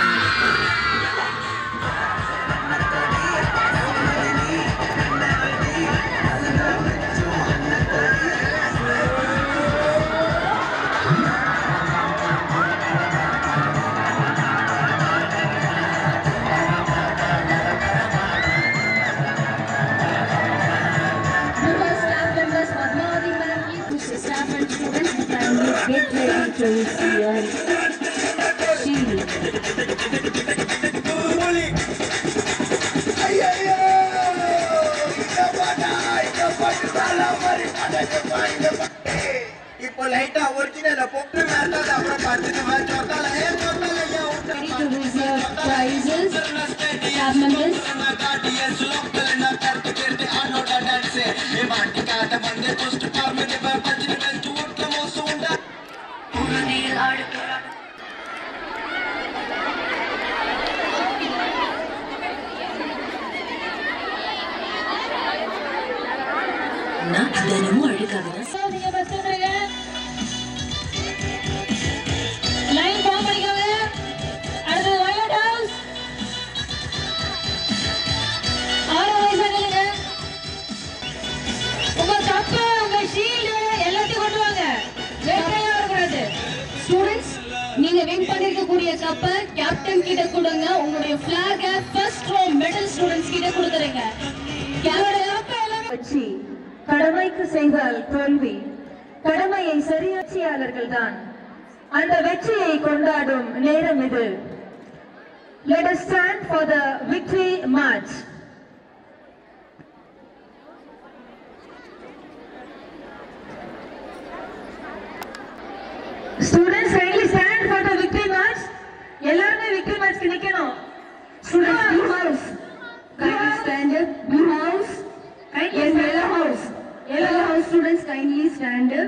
Get ready to see your shield. இப்போ லைட்டா original பொட்டு மேட்டல அப்புறம் பார்த்துட்டு வா சோட்டால ஏ சோட்டால யா Ready to receive prizes. Staff members. சுலோக்கலனா கர்த்து கேட்டு ஆனோட dance ஏ மாட்டி காட்ட வந்து போஸ்ட் பார்மட் பர்பஜின வெல்ட் ஊட்ட மோசுண்டா உருதியில் ஆடுகிறா நான் தினமும் அழுக்காதடா. நீங்க பஸ் வந்துருங்க. லைன் ஃபார்ம் பண்ணிக்கோங்க. அடுத்து வயலட் ஹவுஸ். ஆறு வயசு நில்லுங்க. உங்க கப்பு, உங்க ஷீல்டு எல்லாத்தையும் கொண்டு வாங்க. வேட்டையா வரக்கூடாது. ஸ்டூடண்ட்ஸ், நீங்க வின் பண்ணிருக்கக்கூடிய கப்பை கேப்டன் கிட்ட கொடுங்க. உங்களுடைய block first row medal students கிட்ட கொடுத்துருங்க. வச்சு கடமைக்கு செய்தால் தோல்வி, கடமையை சரியாட்சியாளர்கள் தான். அந்த வெற்றியை கொண்டாடும் நேரம் இது. Let us stand for the victory march. Students, kindly stand for the victory march. எல்லாரும் victory march க்கு நிக்கணும். Students, Blue House, kindly stand up. Blue House, kindly yes, Yellow House. Yellow House students, kindly stand up.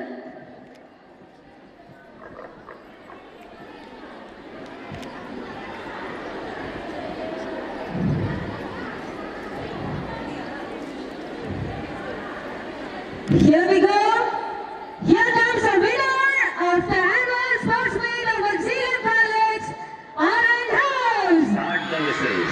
Here we go. Here comes a winner of the annual sports meet of Zealand College, Orange House. Start the whistles.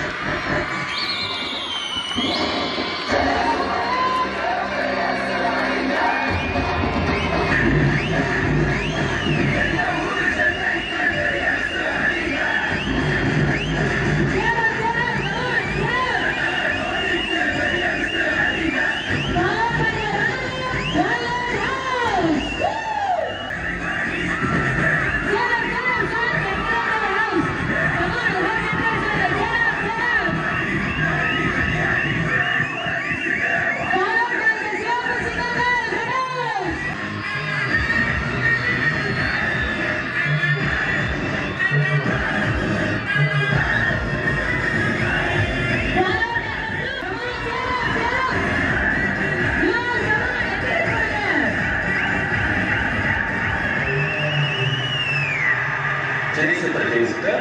Jenny Super Taster.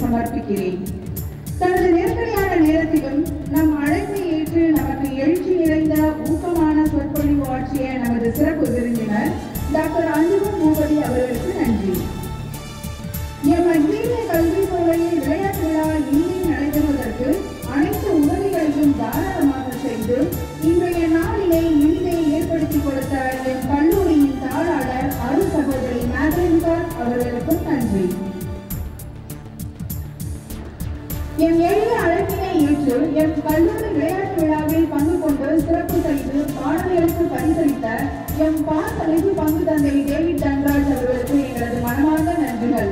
சமர்ப்பிக்கிறேன். தனது நெருக்கடியான நேரத்திலும் நம் அழைப்பை ஏற்று நமக்கு எழுச்சி நிறைந்த ஊக்கமான சொற்பொழிவு ஆற்றிய நமது சிறப்பு விருந்தினர் டாக்டர் அஞ்சுகம் பூபதி அவர்களுக்கு நன்றி. எம் அக்னீரிய கல்வி சோலையில் விளையாட்டு விழா இனியே நடைபெறுவதற்கு அனைத்து உதவிகளையும் தாராளமாக செய்து இன்றைய நாளிலே இனிதை ஏற்படுத்திக் கொடுத்த எம் கல்லூரியின் தாளாளர் அருள் சகோதரி மேத்ரின்கர் அவர்களுக்கும் நன்றி. எம் எளிய அழைப்பினை ஏற்று எம் கல்லூரி விளையாட்டு விழாவில் பங்கு கொண்டு சிறப்பு செய்து பாடல்களுக்கு பரிசளித்த எம் பாசமிகு பங்கு தந்தை டேவிட் தன்ராஜ் அவர்களுக்கு எங்களது மனமார்ந்த நன்றிகள்.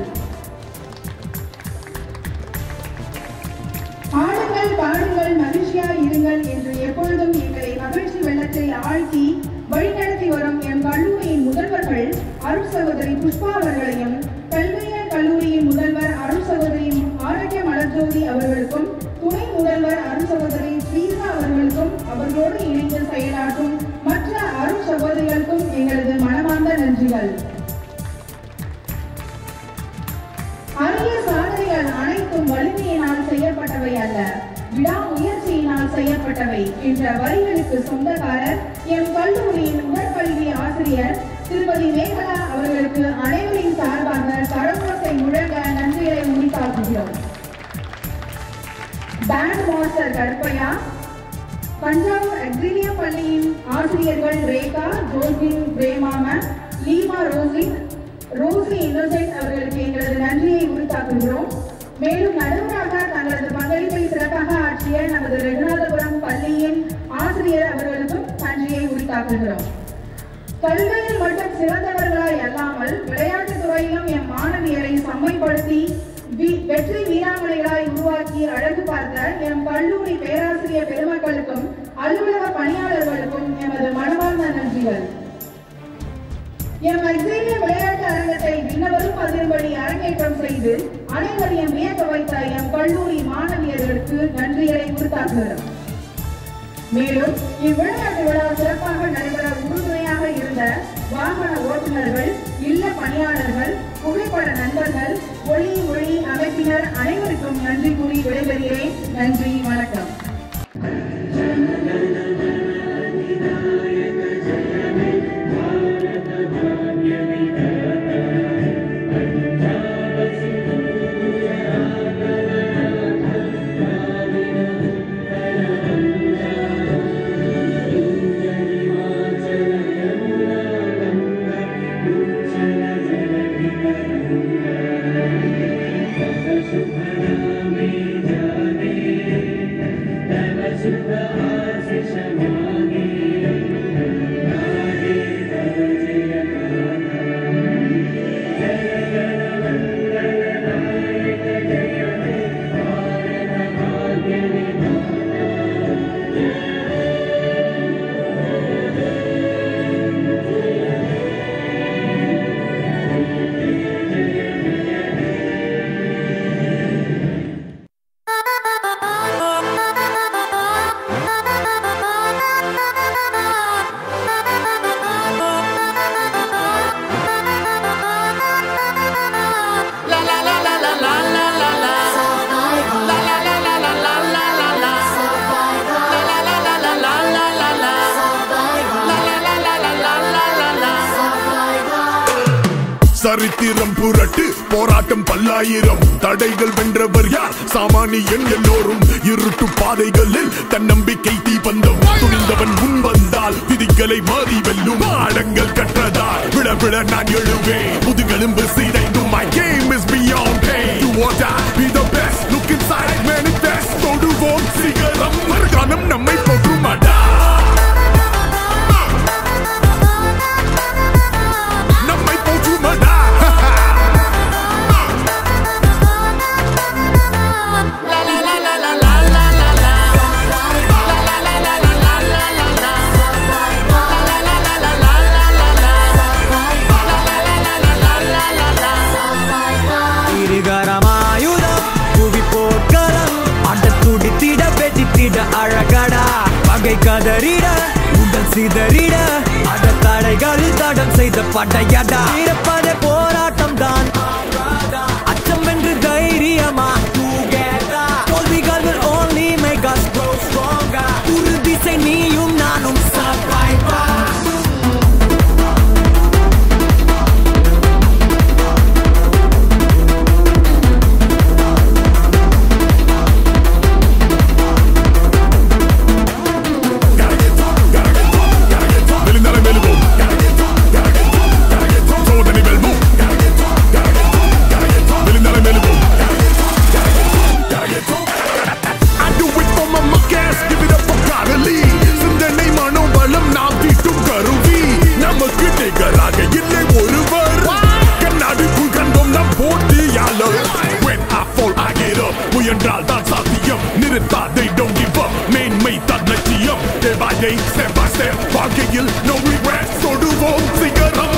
ஆடுங்கள் பாடுங்கள் மகிழ்ச்சியாய் இருங்கள் என்று எப்பொழுதும் எங்களை மகிழ்ச்சி வெள்ளத்தில் ஆழ்த்தி வழிநடத்தி வரும் எம் கல்லூரியின் முதல்வர்கள் அருள் சகோதரி புஷ்பா அவர்களையும் கல்வியியல் கல்லூரியின் முதல்வர் அருள் சகோதரி ஆரோக்கிய மலர்ஜோதி அவர்களுக்கும் துணை முதல்வர் அருள் சகோதரி ஸ்ரீசா அவர்களுக்கும் அவர்களோடு இணைந்து செயலாற்றும் மற்ற அருள் சகோதரிகளுக்கும் எங்களது மனமார்ந்த நன்றிகள். அரிய சாதனைகள் அனைத்தும் வலிமையினால் செய்யப்பட்டவை அல்ல, விடாமுயற்சியினால் செய்யப்பட்டவை என்ற வரிகளுக்கு சொந்தக்காரர் எம் கல்லூரியின் உடற்கல்வி ஆசிரியர் திருமதி மேகலா அவர்களுக்கு அனைவரின் சார்பாக கடற்கரை முழங்க நன்றிகளை உரித்தாக்குகிறோம். Band master Karuppaiah, Thanjavur Auxilium பள்ளியின் ஆசிரியர்கள் ரேகா, ஜோஸ்வின், பிரேமாமன், லீமா ரோசின், ரோசி இன்னோசென்ட் அவர்களுக்கு எங்களது நன்றியை உரித்தாக்குகிறோம். மேலும் நடுவராக தங்களது பங்களிப்பை சிறப்பாக ஆற்றிய நமது ரகுநாதபுரம் பள்ளியின் ஆசிரியர் அவர்களுக்கும் நன்றியை உரித்தாக்குகிறோம். கல்வியில் மட்டும் சிறந்தவர்களாய் அல்லாமல் விளையாட்டுத் துறையிலும் எம் மாணவியரை செம்மைப்படுத்தி வெற்றி வீராங்கனைகளாய் உருவாக்கி அழகு பார்த்த எம் கல்லூரி பேராசிரியர் பெருமக்களுக்கும் அலுவலக பணியாளர்களுக்கும் எமது மனமார்ந்த நன்றிகள். எம் அக்ரீரிய விளையாட்டு அரங்கத்தை விண்ணவரும் அதிர்படி அரங்கேற்றம் செய்து அனைவரையும் வியக்க வைத்த எம் கல்லூரி மாணவியர்களுக்கு நன்றிகளை உரித்தாக்குகிறோம். மேலும் இவ்விளையாட்டு விழா சிறப்பாக நடைபெற உறுதுணையாக இருந்த வாகன ஓட்டுநர்கள், இல்ல பணியாளர்கள், புகைப்பட நண்பர்கள், ஒளி ஒளி அமைப்பினர் அனைவருக்கும் நன்றி கூறி விடைபெறுகிறேன். நன்றி, வணக்கம். சரித்திரம் புரட்டு போராட்டம் பல்லாயிரம் தடைகள் வென்றவர் யார்? சாமானியன் எல்லோரும் இருட்டு பாதைகளில் தன்னம்பிக்கை தீபந்தம் துணிந்தவன் முன் வந்தால் விதிகளை மாறி வெல்லும் பாடங்கள் கற்றதால் விட விட நான் எழுவேன் முதுகெலும்பு சிதைந்தும் my game is beyond pain you want to be the best look inside manifest தொடுவோம் சிகரம் மறுகாலம் நம்மை போற்றுமாடா நம்மை போற்றுமாடா அழகடா பகை கதறிட உடல் சிதறிட அத தடைகளில் தடம் செய்த படையடா இருப்பதே போராட்டம் தான் அச்சம் என்று தைரியமா Sit back, they don't give up. மேன்மை தன்னச்சியம். Day by day, step by step. வாழ்க்கையில் no regrets. தொடுவோம் சிகரம்.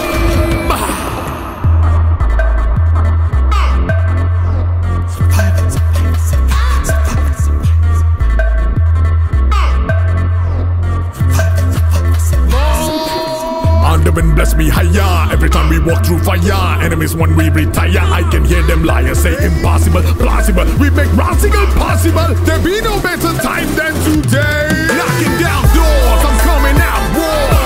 Andavan bless me higher. Every time we walk through fire, enemies when we retire. I can hear them liars say impossible, plausible. We make radical possible. There be no better time than today. Knocking down doors, I'm coming out war.